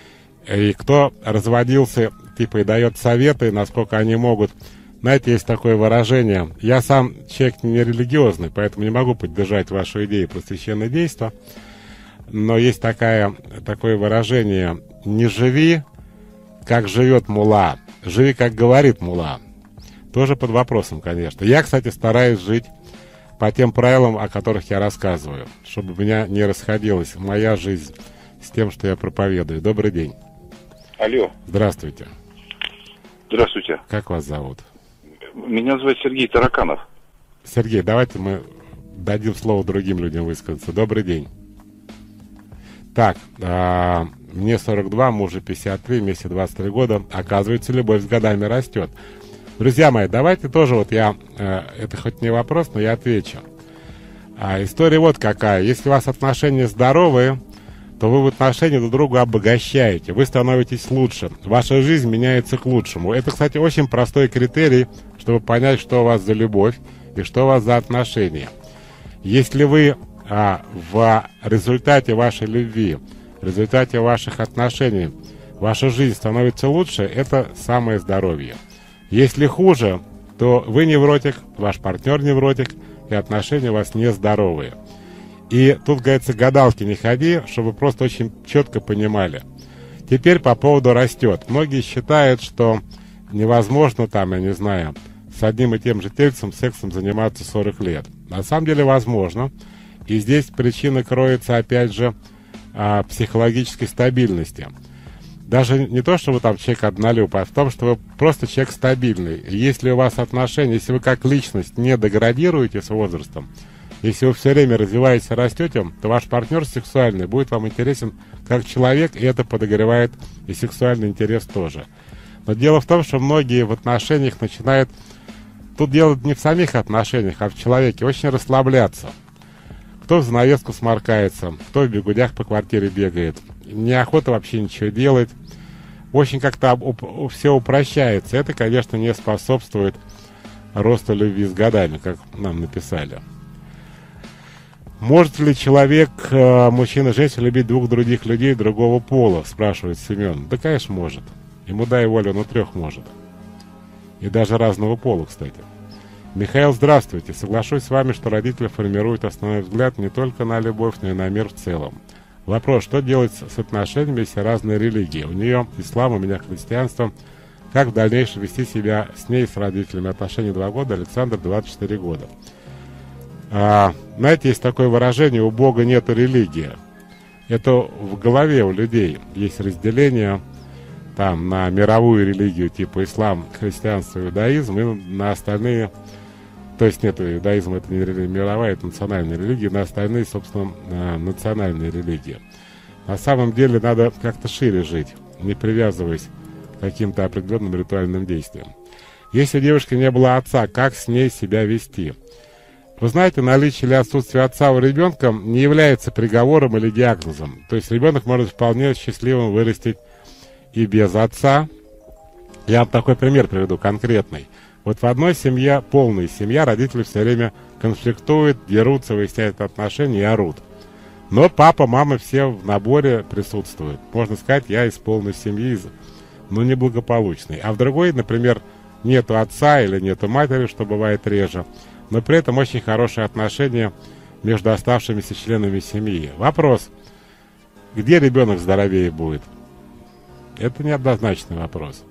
И кто разводился, типа, и дает советы, насколько они могут. Знаете, есть такое выражение. Я сам человек не религиозный, поэтому не могу поддержать вашу идею про священное действо. Но есть такая, такое выражение: не живи, как живет мулла, живи, как говорит мулла. Тоже под вопросом, конечно. Я, кстати, стараюсь жить по тем правилам, о которых я рассказываю, чтобы у меня не расходилась моя жизнь с тем, что я проповедую. Добрый день. Алло. Здравствуйте. Здравствуйте. Как вас зовут? Меня зовут Сергей Тараканов. Сергей, давайте мы дадим слово другим людям высказаться. Добрый день. Так, а, мне сорок два, мужу пятьдесят три, вместе двадцать три года. Оказывается, любовь с годами растет. Друзья мои, давайте тоже вот я, э, это хоть не вопрос, но я отвечу. А, история вот какая. Если у вас отношения здоровые, то вы в отношении друг друга обогащаете, вы становитесь лучше, ваша жизнь меняется к лучшему. Это, кстати, очень простой критерий, чтобы понять, что у вас за любовь и что у вас за отношения. Если вы а, в результате вашей любви, в результате ваших отношений, ваша жизнь становится лучше, это самое здоровье. Если хуже, то вы невротик, ваш партнер невротик, и отношения у вас нездоровые. И тут, говорится, гадалки не ходи, чтобы вы просто очень четко понимали. Теперь по поводу растет. Многие считают, что невозможно там, я не знаю, с одним и тем же тельцем сексом заниматься сорок лет. На самом деле возможно. И здесь причина кроется, опять же, в психологической стабильности. Даже не то, что вы там человек однолюб, а в том, что вы просто человек стабильный. Если у вас отношения, если вы как личность не деградируете с возрастом, если вы все время развиваетесь и растете, то ваш партнер сексуальный будет вам интересен как человек, и это подогревает и сексуальный интерес тоже. Но дело в том, что многие в отношениях начинают, тут дело не в самих отношениях, а в человеке, очень расслабляться. Кто в занавеску сморкается, кто в бегудях по квартире бегает. Неохота вообще ничего делать. Очень как-то все упрощается. Это, конечно, не способствует росту любви с годами, как нам написали. Может ли человек, мужчина и женщина, любить двух других людей другого пола, спрашивает Семен. Да, конечно, может. Ему дай волю, он у трех может. И даже разного пола, кстати. Михаил, здравствуйте. Соглашусь с вами, что родители формируют основной взгляд не только на любовь, но и на мир в целом. Вопрос, что делать с отношениями, если разные религии? У нее ислам, у меня христианство. Как в дальнейшем вести себя с ней, с родителями? Отношения два года, Александр, двадцать четыре года. А, знаете, есть такое выражение: у Бога нет религии. Это в голове у людей. Есть разделение там на мировую религию типа ислам, христианство, иудаизм, и на остальные, то есть нет, иудаизм это не религия мировая, это национальная религия, на остальные, собственно, национальные религии. На самом деле надо как-то шире жить, не привязываясь к каким-то определенным ритуальным действиям. Если у девушки не было отца, как с ней себя вести? Вы знаете, наличие или отсутствие отца у ребенка не является приговором или диагнозом. То есть ребенок может вполне счастливым вырастить и без отца. Я вам такой пример приведу, конкретный. Вот в одной семье, полная семья, родители все время конфликтуют, дерутся, выясняют отношения и орут. Но папа, мама все в наборе присутствуют. Можно сказать, я из полной семьи, но неблагополучной. А в другой, например, нету отца или нету матери, что бывает реже, но при этом очень хорошие отношения между оставшимися членами семьи. Вопрос, где ребенок здоровее будет? Это неоднозначный вопрос.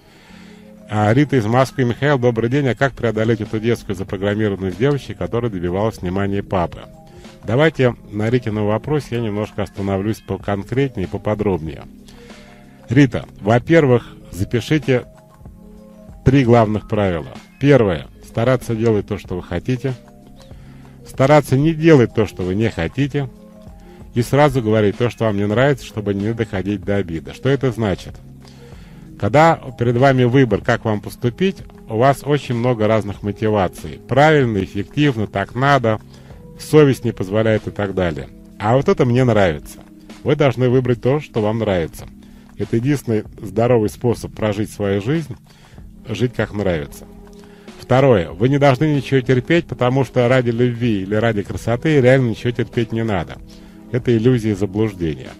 А Рита из Москвы. Михаил, добрый день. А как преодолеть эту детскую запрограммированность девочки, которая добивалась внимания папы? Давайте на Ритином вопросе я немножко остановлюсь поконкретнее и поподробнее. Рита, во-первых, запишите три главных правила. Первое. Стараться делать то, что вы хотите. Стараться не делать то, что вы не хотите. И сразу говорить то, что вам не нравится, чтобы не доходить до обиды. Что это значит? Когда перед вами выбор, как вам поступить, у вас очень много разных мотиваций. Правильно, эффективно, так надо, совесть не позволяет и так далее. А вот это мне нравится. Вы должны выбрать то, что вам нравится. Это единственный здоровый способ прожить свою жизнь, жить как нравится. Второе. Вы не должны ничего терпеть, потому что ради любви или ради красоты реально ничего терпеть не надо. Это иллюзия и заблуждение.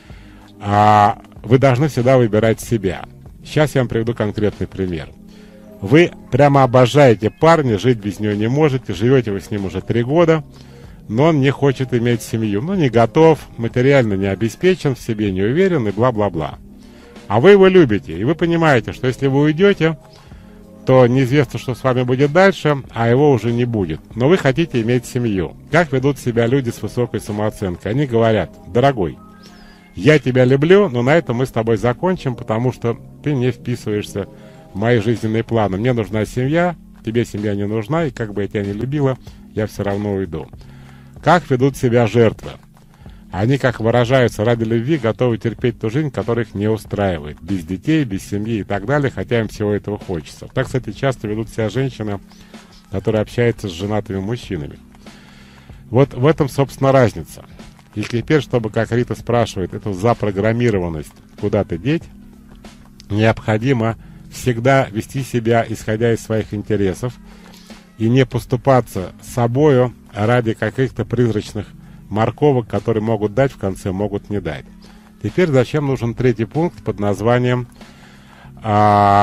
А вы должны всегда выбирать себя. Сейчас я вам приведу конкретный пример. Вы прямо обожаете парня, жить без него не можете, живете вы с ним уже три года, но он не хочет иметь семью. Ну, не готов, материально не обеспечен, в себе не уверен и бла-бла-бла. А вы его любите, и вы понимаете, что если вы уйдете, то неизвестно, что с вами будет дальше, а его уже не будет. Но вы хотите иметь семью. Как ведут себя люди с высокой самооценкой? Они говорят: дорогой, я тебя люблю, но на этом мы с тобой закончим, потому что ты не вписываешься в мои жизненные планы. Мне нужна семья, тебе семья не нужна, и как бы я тебя не любила, я все равно уйду. Как ведут себя жертвы? Они, как выражаются, ради любви готовы терпеть ту жизнь, которая их не устраивает. Без детей, без семьи и так далее, хотя им всего этого хочется. Так, кстати, часто ведут себя женщины, которые общаются с женатыми мужчинами. Вот в этом, собственно, разница. И теперь, чтобы, как Рита спрашивает, эту запрограммированность куда-то деть, необходимо всегда вести себя, исходя из своих интересов, и не поступаться собою ради каких-то призрачных морковок, которые могут дать в конце, могут не дать. Теперь зачем нужен третий пункт под названием а,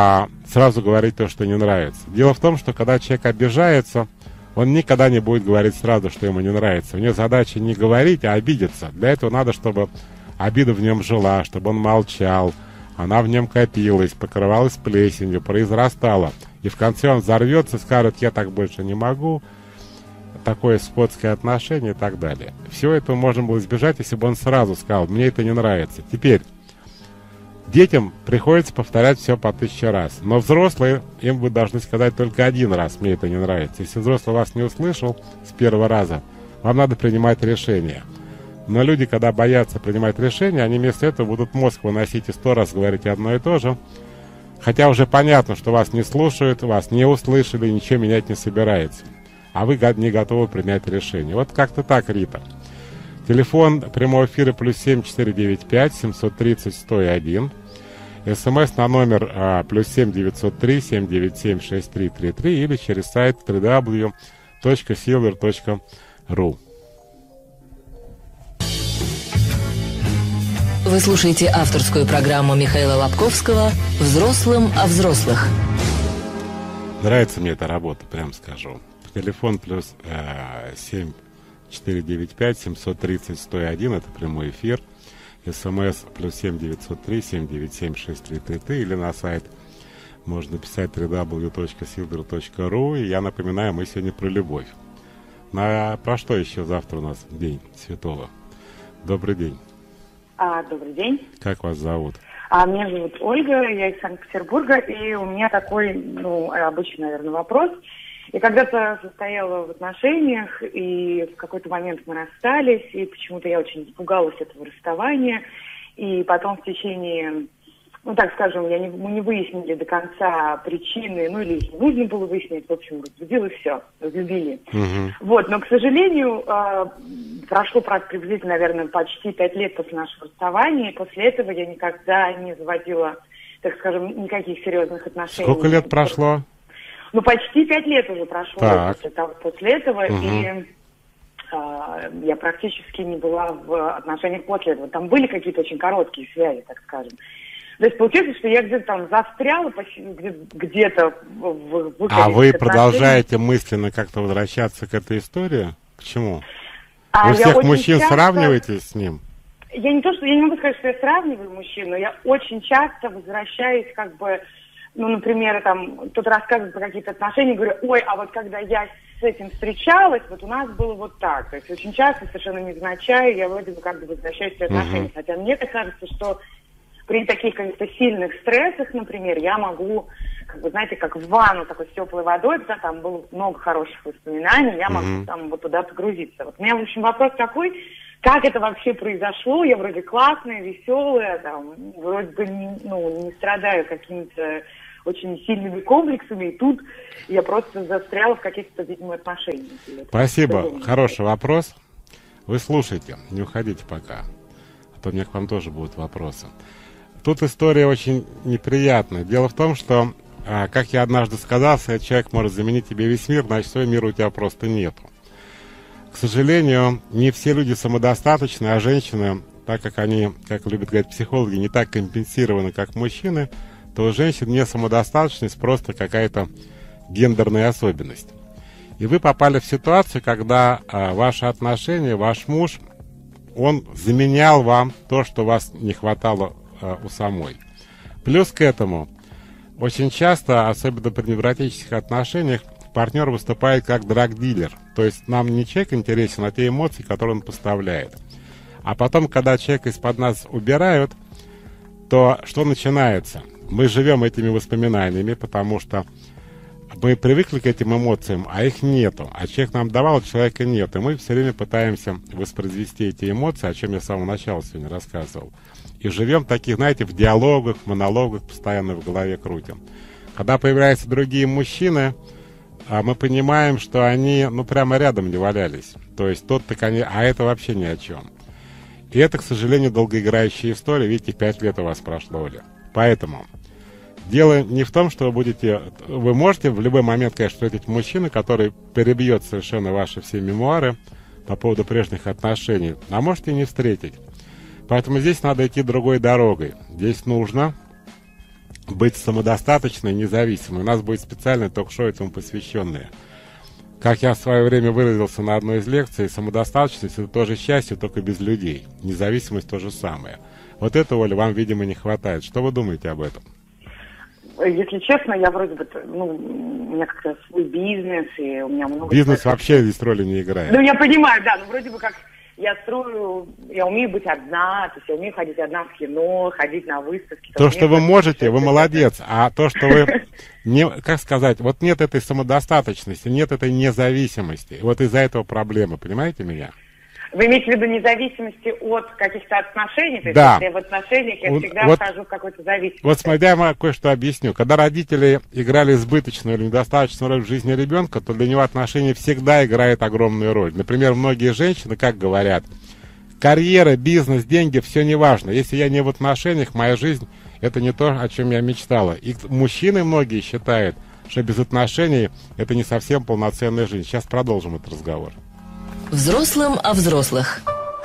сразу говорить то, что не нравится. Дело в том, что когда человек обижается, он никогда не будет говорить сразу, что ему не нравится. У него задача не говорить, а обидеться. Для этого надо, чтобы обида в нем жила, чтобы он молчал, она в нем копилась, покрывалась плесенью, произрастала. И в конце он взорвется, скажет: я так больше не могу, такое скотское отношение и так далее. Всего этого можно было избежать, если бы он сразу сказал: мне это не нравится. Теперь, детям приходится повторять все по тысяче раз. Но взрослые, им вы должны сказать только один раз: мне это не нравится. Если взрослый вас не услышал с первого раза, вам надо принимать решение. Но люди, когда боятся принимать решения, они вместо этого будут мозг выносить и сто раз говорить одно и то же. Хотя уже понятно, что вас не слушают, вас не услышали, ничего менять не собирается. А вы не готовы принять решение. Вот как-то так, Рита. Телефон прямого эфира плюс семь четыре девять пять семьсот тридцать сто один. СМС на номер а, плюс семь девятьсот три семь девять семь шесть три три три или через сайт дабл ю дабл ю дабл ю точка силвер точка ру. Вы слушаете авторскую программу Михаила Лобковского «Взрослым о взрослых». Нравится мне эта работа, прям скажу. Телефон плюс э, семь четыре девять пять семьсот тридцать сто один, это прямой эфир. СМС плюс семь девятьсот три семь девять семь шесть три три три или на сайт можно писать дабл ю дабл ю дабл ю точка силвер точка ру. И я напоминаю, мы сегодня про любовь. На, про что еще завтра у нас День Святого? Добрый день. А, добрый день. Как вас зовут? А, меня зовут Ольга, я из Санкт-Петербурга, и у меня такой, ну, обычный, наверное, вопрос. Я когда-то состояла в отношениях, и в какой-то момент мы расстались, и почему-то я очень испугалась этого расставания, и потом в течение, ну, так скажем, я не, мы не выяснили до конца причины, ну, или их не нужно было выяснить, в общем, разбудил и все, разлюбили. Угу. Вот, но, к сожалению, э, прошло приблизительно, наверное, почти пять лет после нашего расставания, и после этого я никогда не заводила, так скажем, никаких серьезных отношений. Сколько лет прошло? Ну, почти пять лет уже прошло после, того, после этого, угу. и э, я практически не была в отношениях после этого. Там были какие-то очень короткие связи, так скажем. То есть получается, что я где-то там застряла, где-то в, в А вы продолжаете мысленно как-то возвращаться к этой истории? К чему? А вы всех мужчин часто... сравниваете с ним? Я не то, что я не могу сказать, что я сравниваю мужчин, но я очень часто возвращаюсь, как бы, ну, например, там, кто-то рассказывает про какие-то отношения, говорю: ой, а вот когда я с этим встречалась, вот у нас было вот так. То есть очень часто, совершенно невзначай, я вроде бы как бы возвращаюсь к отношениям. Uh-huh. Хотя мне кажется, что при таких каких-то сильных стрессах, например, я могу, как бы, знаете, как в ванну такой с теплой водой, да, там было много хороших воспоминаний, я могу mm-hmm. там вот туда погрузиться. Вот у меня, в общем, вопрос такой: как это вообще произошло? Я вроде классная, веселая, там, вроде бы не, ну, не страдаю какими-то очень сильными комплексами, и тут я просто застряла в каких-то, видимо, отношениях. Спасибо. Хороший вопрос. Вы слушайте, не уходите пока, а то у меня к вам тоже будут вопросы. Тут история очень неприятная. Дело в том, что, а, как я однажды сказал, если человек может заменить тебе весь мир, значит, своего мира у тебя просто нету. К сожалению, не все люди самодостаточны, а женщины, так как они, как любят говорить психологи, не так компенсированы, как мужчины, то у женщин не самодостаточность, просто какая-то гендерная особенность. И вы попали в ситуацию, когда а, ваши отношения, ваш муж, он заменял вам то, что вас не хватало у самой. Плюс к этому, очень часто, особенно при невротических отношениях, партнер выступает как драг-дилер. То есть нам не человек интересен, а те эмоции, которые он поставляет. А потом, когда человека из-под нас убирают, то что начинается? Мы живем этими воспоминаниями, потому что мы привыкли к этим эмоциям, а их нету. А человек нам давал, человека нет. И мы все время пытаемся воспроизвести эти эмоции, о чем я с самого начала сегодня рассказывал. И живем таких, знаете, в диалогах, в монологах, постоянно в голове крутим. Когда появляются другие мужчины, мы понимаем, что они, ну, прямо рядом не валялись. То есть тот так они, а это вообще ни о чем. И это, к сожалению, долгоиграющая история. Видите, пять лет у вас прошло, Оля. Поэтому дело не в том, что вы будете... Вы можете в любой момент, конечно, встретить мужчину, который перебьет совершенно ваши все мемуары по поводу прежних отношений, а можете и не встретить. Поэтому здесь надо идти другой дорогой. Здесь нужно быть самодостаточной, независимой. У нас будет специальное ток-шоу этому посвященное. Как я в свое время выразился на одной из лекций, самодостаточность – это тоже счастье, только без людей. Независимость – то же самое. Вот этого, Оля, вам, видимо, не хватает. Что вы думаете об этом? Если честно, я вроде бы, ну, у меня как-то свой бизнес, и у меня много... Бизнес вообще здесь роли не играет. Ну, я понимаю, да, но вроде бы как я строю, я умею быть одна, то есть я умею ходить одна в кино, ходить на выставки. То, что вы можете, вы молодец, а то, что вы, не, как сказать, вот нет этой самодостаточности, нет этой независимости, вот из-за этого проблемы, понимаете меня? Вы имеете в виду независимости от каких-то отношений? То есть, да. если я в отношениях, я вот, всегда вот, вхожу в какую-то зависимость. Вот смотри, я вам кое-что объясню. Когда родители играли избыточную или недостаточную роль в жизни ребенка, то для него отношения всегда играют огромную роль. Например, многие женщины, как говорят, карьера, бизнес, деньги, все не важно. Если я не в отношениях, моя жизнь – это не то, о чем я мечтала. И мужчины многие считают, что без отношений это не совсем полноценная жизнь. Сейчас продолжим этот разговор. Взрослым о взрослых.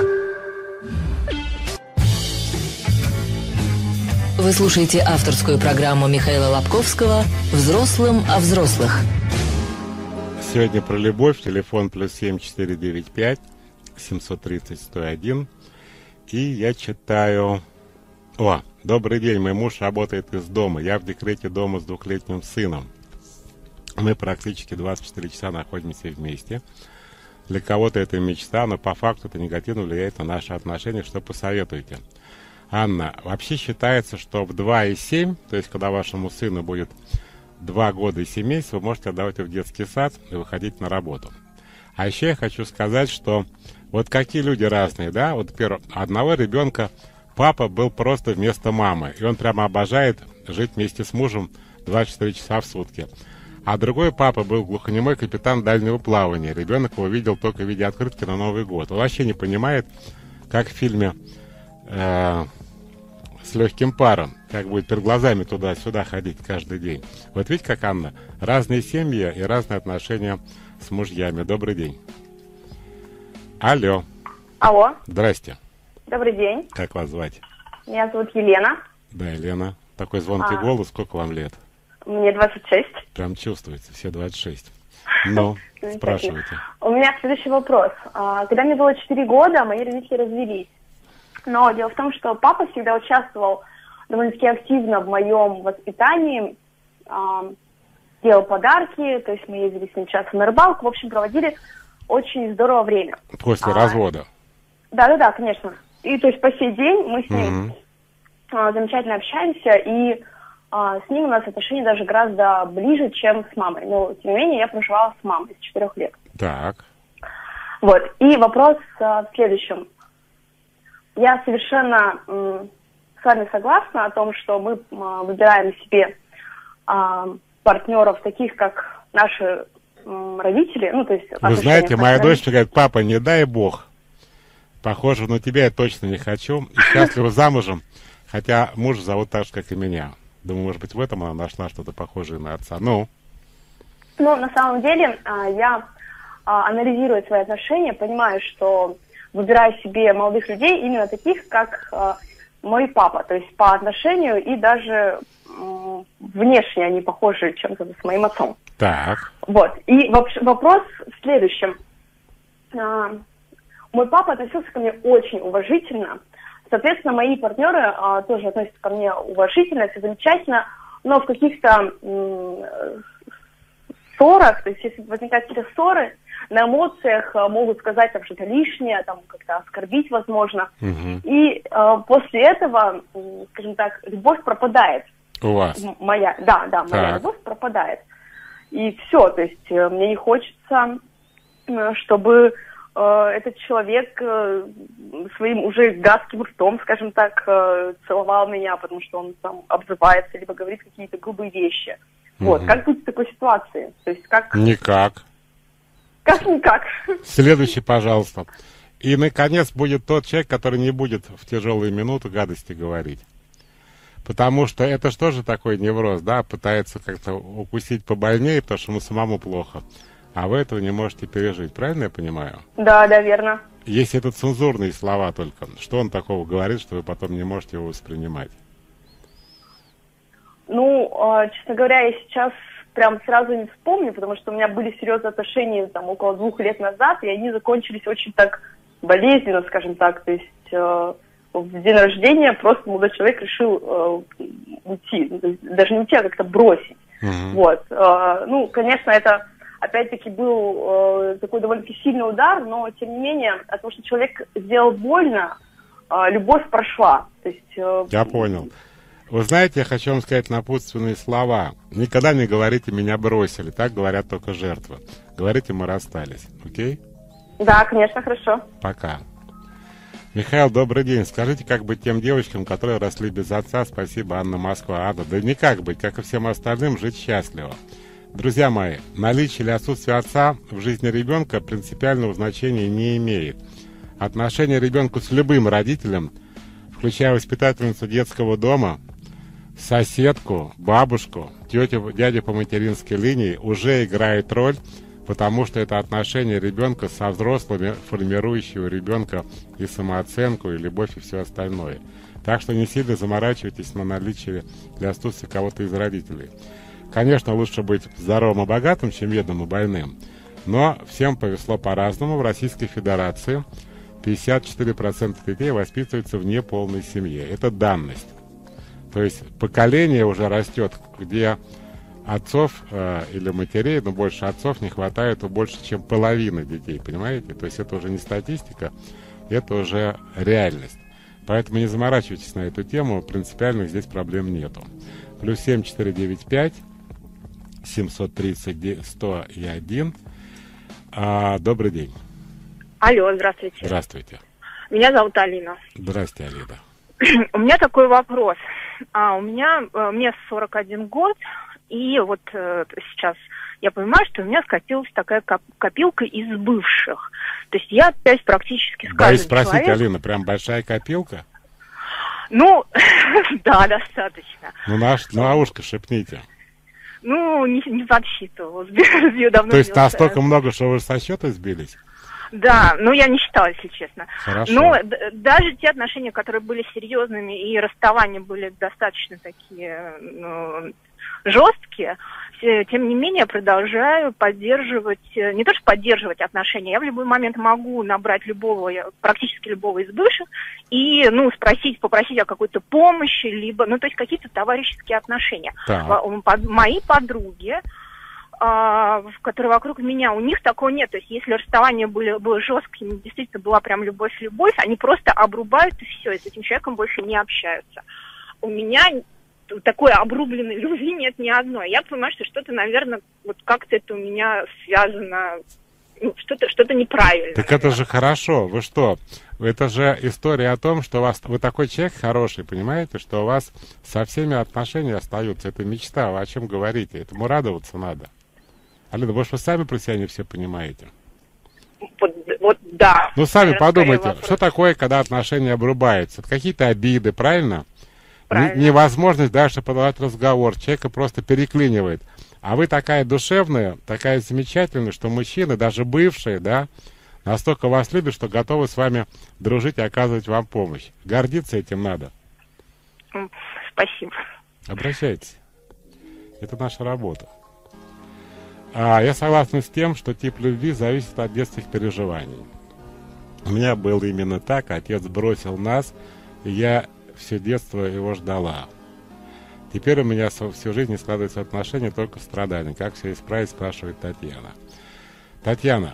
Вы слушаете авторскую программу Михаила Лобковского «Взрослым о взрослых». Сегодня про любовь. Телефон плюс семь четыре девять пять семьсот тридцать сто один. И я читаю... О, добрый день. Мой муж работает из дома. Я в декрете дома с двухлетним сыном. Мы практически двадцать четыре часа находимся вместе. Для кого-то это мечта, но по факту это негативно влияет на наши отношения. Что посоветуете? Анна, вообще считается, что в два и семь, то есть когда вашему сыну будет два года и семь месяцев, вы можете отдавать его в детский сад и выходить на работу. А еще я хочу сказать, что вот какие люди разные, да? Вот, например, одного ребенка папа был просто вместо мамы, и он прямо обожает жить вместе с мужем двадцать четыре часа в сутки. А другой папа был глухонемой капитан дальнего плавания. Ребенок его видел только в виде открытки на Новый год. Он вообще не понимает, как в фильме э, «С легким паром», как будет перед глазами туда-сюда ходить каждый день. Вот видите, как, Анна, разные семьи и разные отношения с мужьями. Добрый день. Алло. Алло. Здрасте. Добрый день. Как вас звать? Меня зовут Елена. Да, Елена. Такой звонкий а. голос. Сколько вам лет? Мне двадцать шесть. Прям чувствуется, все двадцать шесть. Ну, спрашивайте. У меня следующий вопрос. Когда мне было четыре года, мои родители развелись. Но дело в том, что папа всегда участвовал довольно-таки активно в моем воспитании, делал подарки, то есть мы ездили с ним часто на рыбалку, в общем, проводили очень здорово время. После а, развода? Да-да-да, конечно. И то есть по сей день мы с ним mm-hmm. замечательно общаемся, и А, с ним у нас отношения даже гораздо ближе, чем с мамой. Но, тем не менее, я проживала с мамой с четырех лет. Так. Вот. И вопрос а, в следующем. Я совершенно м, с вами согласна о том, что мы а, выбираем себе а, партнеров таких, как наши м, родители. Ну, то есть, вы знаете, моя дочь говорит: папа, не дай бог. Похоже, на тебя я точно не хочу. И счастлива замужем. Хотя муж зовут так же, как и меня. Думаю, может быть, в этом она нашла что-то похожее на отца. Ну? Ну, на самом деле, я, анализируя свои отношения, понимаю, что выбираю себе молодых людей именно таких, как мой папа. То есть по отношению и даже внешне они похожи чем-то с моим отцом. Так. Вот. И вопрос в следующем. Мой папа относился ко мне очень уважительно. Соответственно, мои партнеры а, тоже относятся ко мне уважительно, все замечательно, но в каких-то м- ссорах, то есть если возникают какие-то ссоры, на эмоциях а, могут сказать там что-то лишнее, там как-то оскорбить, возможно. Угу. И а, после этого, м- скажем так, любовь пропадает. У вас? М- моя, да, да, моя так. любовь пропадает. И все, то есть э, мне не хочется, э, чтобы... этот человек своим уже гадким ртом, скажем так, целовал меня, потому что он там обзывается, либо говорит какие-то грубые вещи. Угу. Вот, как быть в такой ситуации? То есть как... Никак. Как никак? Следующий, пожалуйста. И, наконец, будет тот человек, который не будет в тяжелые минуты гадости говорить. Потому что это что же такой невроз, да? Пытается как-то укусить побольнее, потому что ему самому плохо. А вы этого не можете пережить, правильно я понимаю? Да, да, верно. Если это цензурные слова только, что он такого говорит, что вы потом не можете его воспринимать? Ну, э, честно говоря, я сейчас прям сразу не вспомню, потому что у меня были серьезные отношения там около двух лет назад, и они закончились очень так болезненно, скажем так. То есть э, в день рождения просто молодой человек решил э, уйти, то есть, даже не уйти, а как-то бросить. Mm-hmm. Вот. Э, ну, конечно, это опять-таки был э, такой довольно-таки сильный удар, но тем не менее, от того, что человек сделал больно, э, любовь прошла. То есть, э, я понял. Вы знаете, я хочу вам сказать напутственные слова. Никогда не говорите «меня бросили», так говорят только жертвы. Говорите «мы расстались», окей? Да, конечно, хорошо. Пока. Михаил, добрый день. Скажите, как быть тем девочкам, которые росли без отца? Спасибо, Анна, Москва. Анна, да никак быть, как и всем остальным, жить счастливо. Друзья мои, наличие или отсутствие отца в жизни ребенка принципиального значения не имеет. Отношение ребенку с любым родителем, включая воспитательницу детского дома, соседку, бабушку, тетю, дядю по материнской линии, уже играет роль, потому что это отношение ребенка со взрослыми, формирующие у ребенка и самооценку, и любовь, и все остальное. Так что не сильно заморачивайтесь на наличие или отсутствие кого-то из родителей. Конечно, лучше быть здоровым и богатым, чем бедным и больным, но всем повезло по-разному. В Российской Федерации пятьдесят четыре процента детей воспитываются в неполной семье. Это данность. То есть поколение уже растет, где отцов э, или матерей, но больше отцов не хватает у больше, чем половины детей, понимаете? То есть это уже не статистика, это уже реальность. Поэтому не заморачивайтесь на эту тему, принципиальных здесь проблем нету. Плюс семь четыре девять пять семьсот тридцать сто один. А, добрый день. Алло, здравствуйте. Здравствуйте. Меня зовут Алина. Здравствуйте, Алина. У меня такой вопрос. А, у меня, мне сорок один год, и вот э, сейчас я понимаю, что у меня скопилась такая коп- копилка из бывших. То есть я опять практически с каждым Боюсь спросить, человеком... Алина, прям большая копилка? Ну, да, достаточно. Ну, на, на ушко шепните. Ну, не, не подсчитывала, ее давно. То есть настолько много, что вы со счета сбились? Да, ну я не считала, если честно. Хорошо. Но д- даже те отношения, которые были серьезными и расставания были достаточно такие ну, жесткие, тем не менее продолжаю поддерживать, не то что поддерживать отношения, я в любой момент могу набрать любого, практически любого из бывших и, ну, спросить, попросить о какой-то помощи, либо, ну, то есть какие-то товарищеские отношения. Под, мои подруги, которые вокруг меня, у них такого нет. То есть если расставание были, было жестким, действительно была прям любовь-любовь, они просто обрубают и все, и с этим человеком больше не общаются. У меня такой обрубленной любви нет ни одной. Я понимаю, что что-то, наверное, вот как-то это у меня связано, ну, что-то, что-то неправильно. Так это же хорошо. Вы что? Это же история о том, что у вас, вы такой человек хороший, понимаете, что у вас со всеми отношения остаются. Это мечта. Вы о чем говорите? Этому радоваться надо. Алина, может, вы сами про себя не все понимаете? Вот, вот да. Ну, сами подумайте, что такое, когда отношения обрубаются? Это какие-то обиды, правильно? Правильно. Невозможность дальше продолжать разговор. Человека просто переклинивает. А вы такая душевная, такая замечательная, что мужчины, даже бывшие, да, настолько вас любят, что готовы с вами дружить и оказывать вам помощь. Гордиться этим надо. Спасибо. Обращайтесь. Это наша работа. А, я согласен с тем, что тип любви зависит от детских переживаний. У меня было именно так. Отец бросил нас, и я все детство его ждала. Теперь у меня всю жизнь не складываются отношения, только страдания. Как все исправить, спрашивает Татьяна. Татьяна,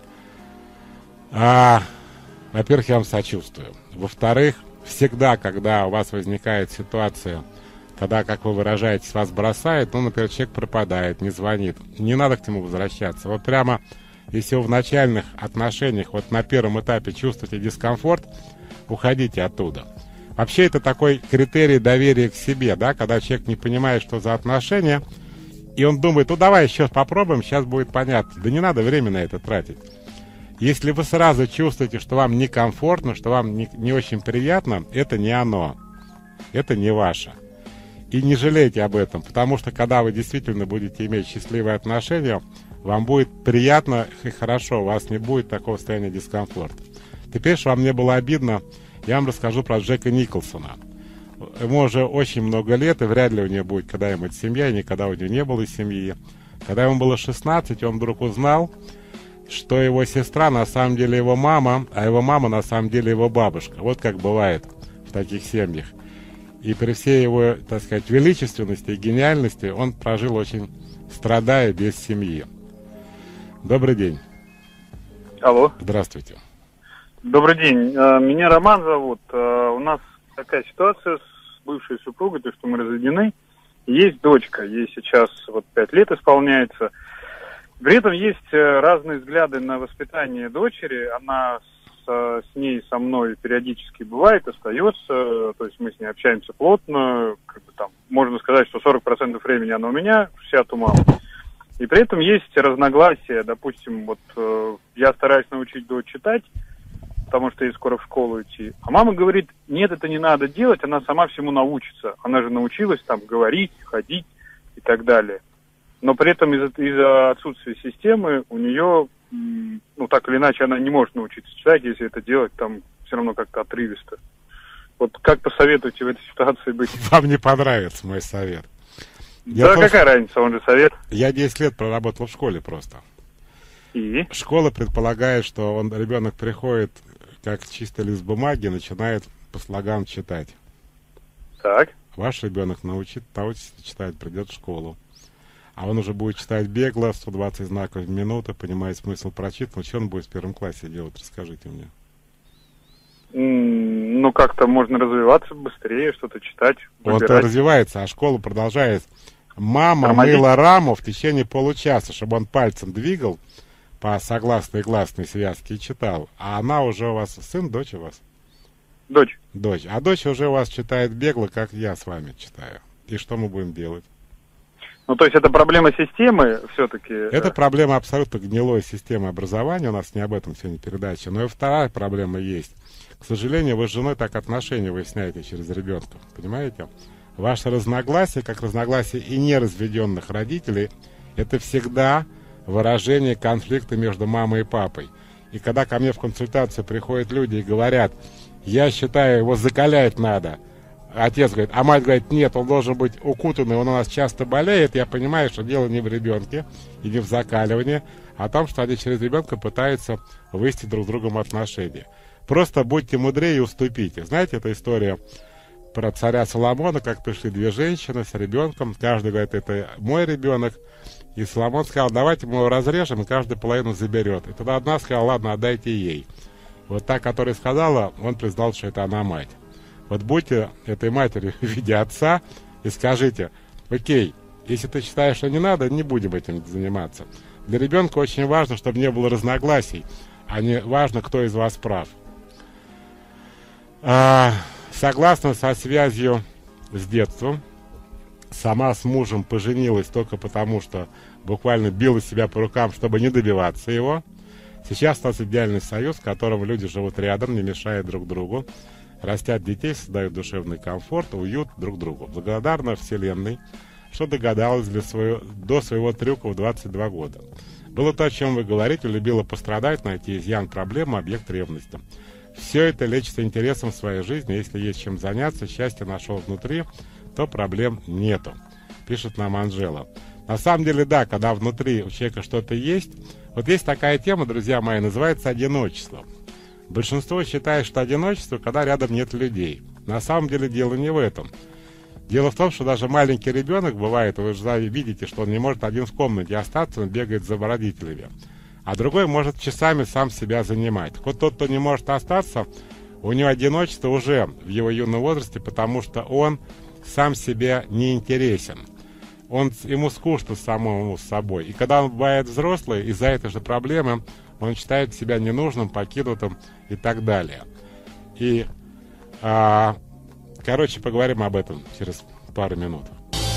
а, во-первых, я вам сочувствую. Во-вторых, всегда, когда у вас возникает ситуация, когда, как вы выражаетесь, вас бросает, ну, например, человек пропадает, не звонит, не надо к нему возвращаться. Вот прямо, если вы в начальных отношениях, вот на первом этапе чувствуете дискомфорт, уходите оттуда. Вообще это такой критерий доверия к себе, да, когда человек не понимает, что за отношения, и он думает, ну давай еще попробуем, сейчас будет понятно. Да не надо время на это тратить. Если вы сразу чувствуете, что вам некомфортно, что вам не, не очень приятно, это не оно, это не ваше. И не жалейте об этом, потому что когда вы действительно будете иметь счастливые отношения, вам будет приятно и хорошо, у вас не будет такого состояния дискомфорта. Теперь, чтобы вам не было обидно, я вам расскажу про Джека Николсона. ему уже очень много лет, и вряд ли у него будет когда-нибудь семья, и никогда у него не было семьи. Когда ему было шестнадцать, он вдруг узнал, что его сестра на самом деле его мама, а его мама на самом деле его бабушка. Вот как бывает в таких семьях. И при всей его, так сказать, величественности и гениальности он прожил очень, страдая, без семьи. Добрый день. Алло. Здравствуйте. Добрый день. Меня Роман зовут. У нас такая ситуация с бывшей супругой, то, что мы разведены. Есть дочка, ей сейчас вот пять лет исполняется. При этом есть разные взгляды на воспитание дочери. Она с, с ней, со мной периодически бывает, остается. То есть мы с ней общаемся плотно. Как бы там, можно сказать, что сорок процентов времени она у меня, шестьдесят у мамы. И при этом есть разногласия. Допустим, вот э, я стараюсь научить дочь читать, потому что ей скоро в школу идти. А мама говорит, нет, это не надо делать, она сама всему научится. Она же научилась там говорить, ходить и так далее. Но при этом из-за, из-за отсутствия системы у нее, ну так или иначе, она не может научиться читать, если это делать там все равно как-то отрывисто. Вот как посоветуете в этой ситуации быть? Вам не понравится мой совет. Да какая разница, он же совет. Я десять лет проработал в школе просто. И? Школа предполагает, что он, ребенок приходит как чистый лист бумаги, начинает по слогам читать. Так. Ваш ребенок научит, научится читать, придет в школу. А он уже будет читать бегло, сто двадцать знаков в минуту, понимает смысл прочитанного. Что он будет в первом классе делать? Расскажите мне. Mm, ну, как-то можно развиваться быстрее, что-то читать, выбирать. Он развивается, а школа продолжает. Мама Тормозить. мыла раму в течение получаса, чтобы он пальцем двигал по согласной и гласной связке и читал. А она уже у вас, сын, дочь у вас? Дочь. Дочь. А дочь уже у вас читает бегло, как я с вами читаю. И что мы будем делать? Ну, то есть это проблема системы все-таки? Это проблема абсолютно гнилой системы образования. У нас не об этом сегодня передача. Но и вторая проблема есть. К сожалению, вы с женой так отношения выясняете через ребенка. Понимаете? Ваше разногласие, как разногласие и неразведенных родителей, это всегда выражение конфликта между мамой и папой. И когда ко мне в консультацию приходят люди и говорят, я считаю, его закалять надо, отец говорит, а мать говорит, нет, он должен быть укутанный, он у нас часто болеет, я понимаю, что дело не в ребенке и не в закаливании, а в том, что они через ребенка пытаются вывести друг с другом отношения. Просто будьте мудрее и уступите. Знаете, эта история про царя Соломона, как пришли две женщины с ребенком, каждый говорит, это мой ребенок, и Соломон сказал, давайте мы его разрежем, и каждый половину заберет. И тогда одна сказала, ладно, отдайте ей. Вот та, которая сказала, он признал, что это она мать. Вот будьте этой матерью в виде отца и скажите, окей, если ты считаешь, что не надо, не будем этим заниматься. Для ребенка очень важно, чтобы не было разногласий, а не важно, кто из вас прав. А, согласно со связью с детством, сама с мужем поженилась только потому, что буквально била себя по рукам, чтобы не добиваться его. Сейчас у нас идеальный союз, в котором люди живут рядом, не мешая друг другу, растят детей, создают душевный комфорт, уют друг другу. Благодарна Вселенной, что догадалась для своего, до своего трюка в двадцать два года. Было то, о чем вы говорите, любила пострадать, найти изъян, проблему, объект ревности. Все это лечится интересом в своей жизни. Если есть чем заняться, счастье нашел внутри, то проблем нету, пишет нам Анжела. На самом деле, да, когда внутри у человека что-то есть, вот есть такая тема, друзья мои, называется одиночество. Большинство считает, что одиночество, когда рядом нет людей. На самом деле дело не в этом. Дело в том, что даже маленький ребенок бывает, вы же видите, что он не может один в комнате остаться, он бегает за родителями. А другой может часами сам себя занимать. Вот тот, кто не может остаться, у него одиночество уже в его юном возрасте, потому что он сам себе не интересен. Он, ему скучно самому с собой. И когда он бывает взрослый, из-за этой же проблемы он считает себя ненужным, покинутым и так далее. И, а, короче, поговорим об этом через пару минут.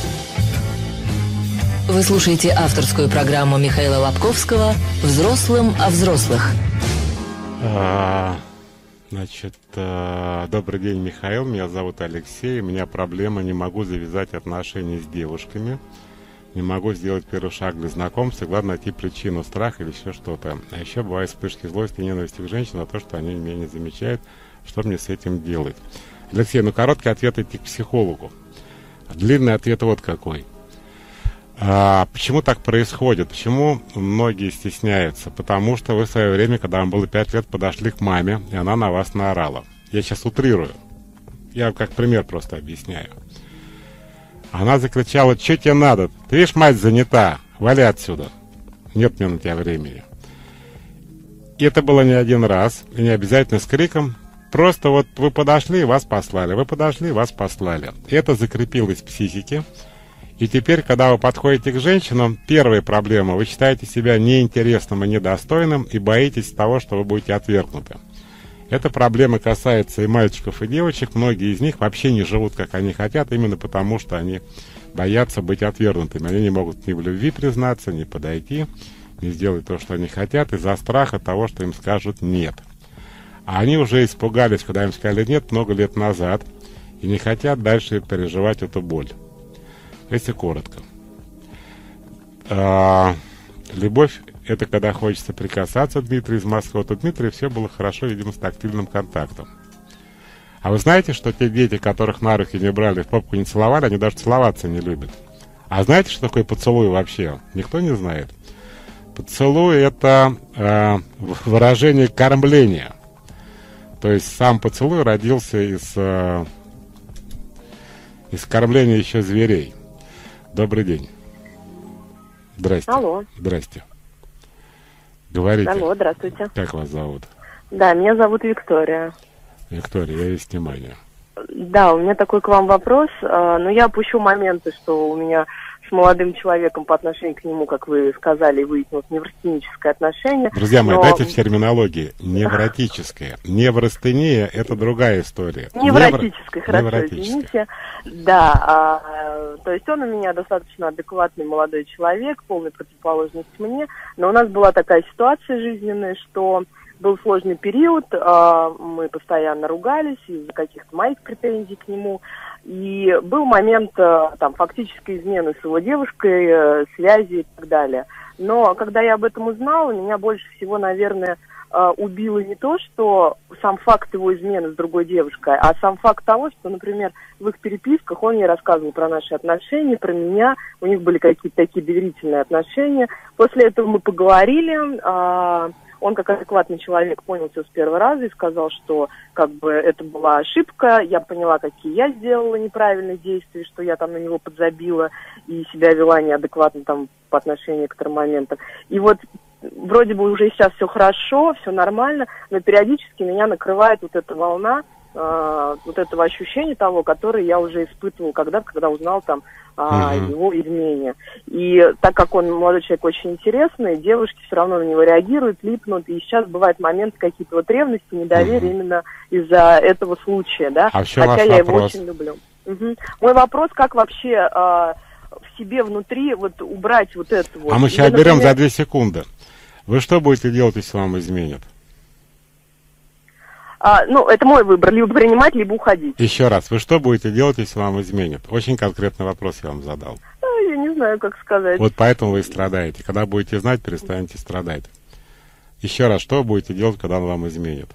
Вы слушаете авторскую программу Михаила Лобковского «Взрослым о взрослых». А, значит, а, добрый день, Михаил. Меня зовут Алексей. У меня проблема, не могу завязать отношения с девушками. Не могу сделать первый шаг для знакомства. Главное найти причину, страх или еще что-то. А еще бывают вспышки злости и ненависти к женщинам за то, что они меня не замечают. Что мне с этим делать? Алексей, ну короткий ответ идти к психологу. Длинный ответ вот какой. А, почему так происходит? Почему многие стесняются? Потому что вы в свое время, когда вам было пять лет, подошли к маме, и она на вас наорала. Я сейчас утрирую. Я как пример просто объясняю. Она закричала: что тебе надо? Ты видишь, мать занята, вали отсюда. Нет мне на тебя времени. И это было не один раз, и не обязательно с криком. Просто вот вы подошли, вас послали. Вы подошли, вас послали. И это закрепилось в психике. И теперь, когда вы подходите к женщинам, первая проблема: вы считаете себя неинтересным и недостойным, и боитесь того, что вы будете отвергнуты. Эта проблема касается и мальчиков, и девочек. Многие из них вообще не живут, как они хотят, именно потому, что они боятся быть отвергнутыми. Они не могут ни в любви признаться, ни подойти, не сделать то, что они хотят, из-за страха того, что им скажут «нет». А они уже испугались, когда им сказали «нет» много лет назад, и не хотят дальше переживать эту боль. Если коротко. А, любовь — это когда хочется прикасаться. Дмитрий из Москвы. Вот у Дмитрия все было хорошо, видимо, с тактильным контактом. А вы знаете, что те дети, которых на руки не брали, в попку не целовали, они даже целоваться не любят? А знаете, что такое поцелуй вообще? Никто не знает. Поцелуй — это э, выражение кормления. То есть сам поцелуй родился из, э, из кормления еще зверей. Добрый день. Здрасте. Алло. Здрасте. Говорите. Алло, здравствуйте. Как вас зовут? Да, меня зовут Виктория. Виктория, я весь внимание. Да, у меня такой к вам вопрос. Но я опущу моменты, что у меня с молодым человеком по отношению к нему, как вы сказали, выяснилось неврастеническое отношение. Друзья мои, но... дайте в терминологии. Невротическое. Неврастения — это другая история. Невротическое, Невро... хорошо, Невротическое. извините. Да, а, то есть он у меня достаточно адекватный молодой человек, полной противоположность мне, но у нас была такая ситуация жизненная, что был сложный период, а, мы постоянно ругались из-за каких-то моих претензий к нему, и был момент а, там фактической измены с его девушкой, а, связи и так далее. Но когда я об этом узнала, меня больше всего, наверное, убило не то, что сам факт его измены с другой девушкой, а сам факт того, что, например, в их переписках он мне рассказывал про наши отношения, про меня, у них были какие-то такие доверительные отношения. После этого мы поговорили, он, как адекватный человек, понял все с первого раза и сказал, что как бы это была ошибка, я поняла, какие я сделала неправильные действия, что я там на него подзабила и себя вела неадекватно там по отношению к некоторым моментам. И вот вроде бы уже сейчас все хорошо, все нормально, но периодически меня накрывает вот эта волна, э, вот этого ощущения того, которое я уже испытывала когда-то, когда узнал там э, uh-huh. его измене. И так как он молодой человек очень интересный, девушки все равно на него реагируют, липнут, и сейчас бывают моменты какие-то вот ревности, недоверия uh-huh. именно из-за этого случая, да, а хотя я его очень люблю. Угу. Мой вопрос, как вообще э, в себе внутри вот убрать вот это вот. А мы сейчас Или, берем например... за две секунды. Вы что будете делать, если вам изменят? А, ну, это мой выбор, либо принимать, либо уходить. Еще раз, вы что будете делать, если вам изменят? Очень конкретный вопрос я вам задал. А, я не знаю, как сказать. Вот поэтому вы и страдаете. Когда будете знать, перестанете страдать. Еще раз, что вы будете делать, когда он вам изменит?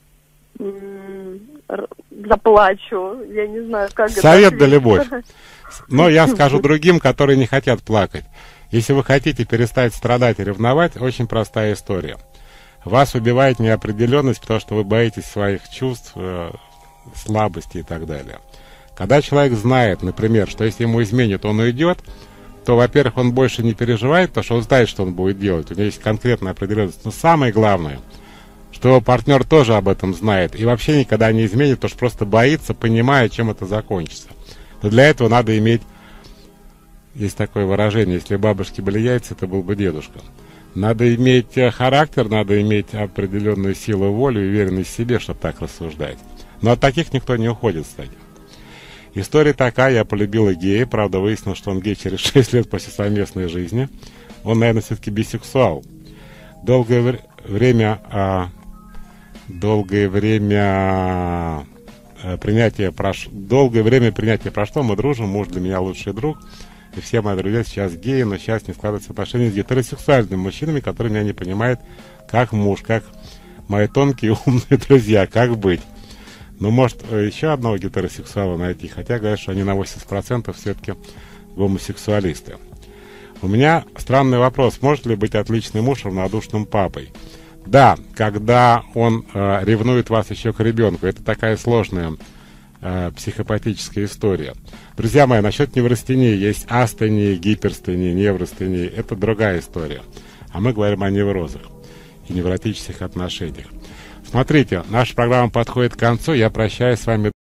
Заплачу. Я не знаю, как это. Совет да любовь. Но я скажу другим, которые не хотят плакать. Если вы хотите перестать страдать и ревновать, очень простая история. Вас убивает неопределенность, потому что вы боитесь своих чувств, э, слабости и так далее. Когда человек знает, например, что если ему изменят, он уйдет, то, во-первых, он больше не переживает, потому что он знает, что он будет делать. У него есть конкретная определенность. Но самое главное, что его партнер тоже об этом знает и вообще никогда не изменит, потому что просто боится, понимая, чем это закончится. Но для этого надо иметь... Есть такое выражение: если бабушки были яйца, это был бы дедушка. Надо иметь характер, надо иметь определенную силу воли и уверенность в себе, чтобы так рассуждать. Но от таких никто не уходит, кстати. История такая: я полюбила гея, правда, выяснилось, что он гей через шесть лет после совместной жизни. Он, наверное, все-таки бисексуал. Долгое вр- время... А, долгое время... А, принятие прошло... Долгое время принятия прошло, мы дружим, муж для меня лучший друг. И все мои друзья сейчас геи, но сейчас не складываются отношения с гетеросексуальными мужчинами, которые меня не понимают как муж, как мои тонкие умные друзья, как быть. Но может еще одного гетеросексуала найти, хотя говорят, что они на восемьдесят процентов все-таки гомосексуалисты. У меня странный вопрос. Может ли быть отличный муж равнодушным папой? Да, когда он э, ревнует вас еще к ребенку. Это такая сложная э, психопатическая история. Друзья мои, насчет неврастении. Есть астении, гиперстении, неврастении. Это другая история. А мы говорим о неврозах и невротических отношениях. Смотрите, наша программа подходит к концу. Я прощаюсь с вами.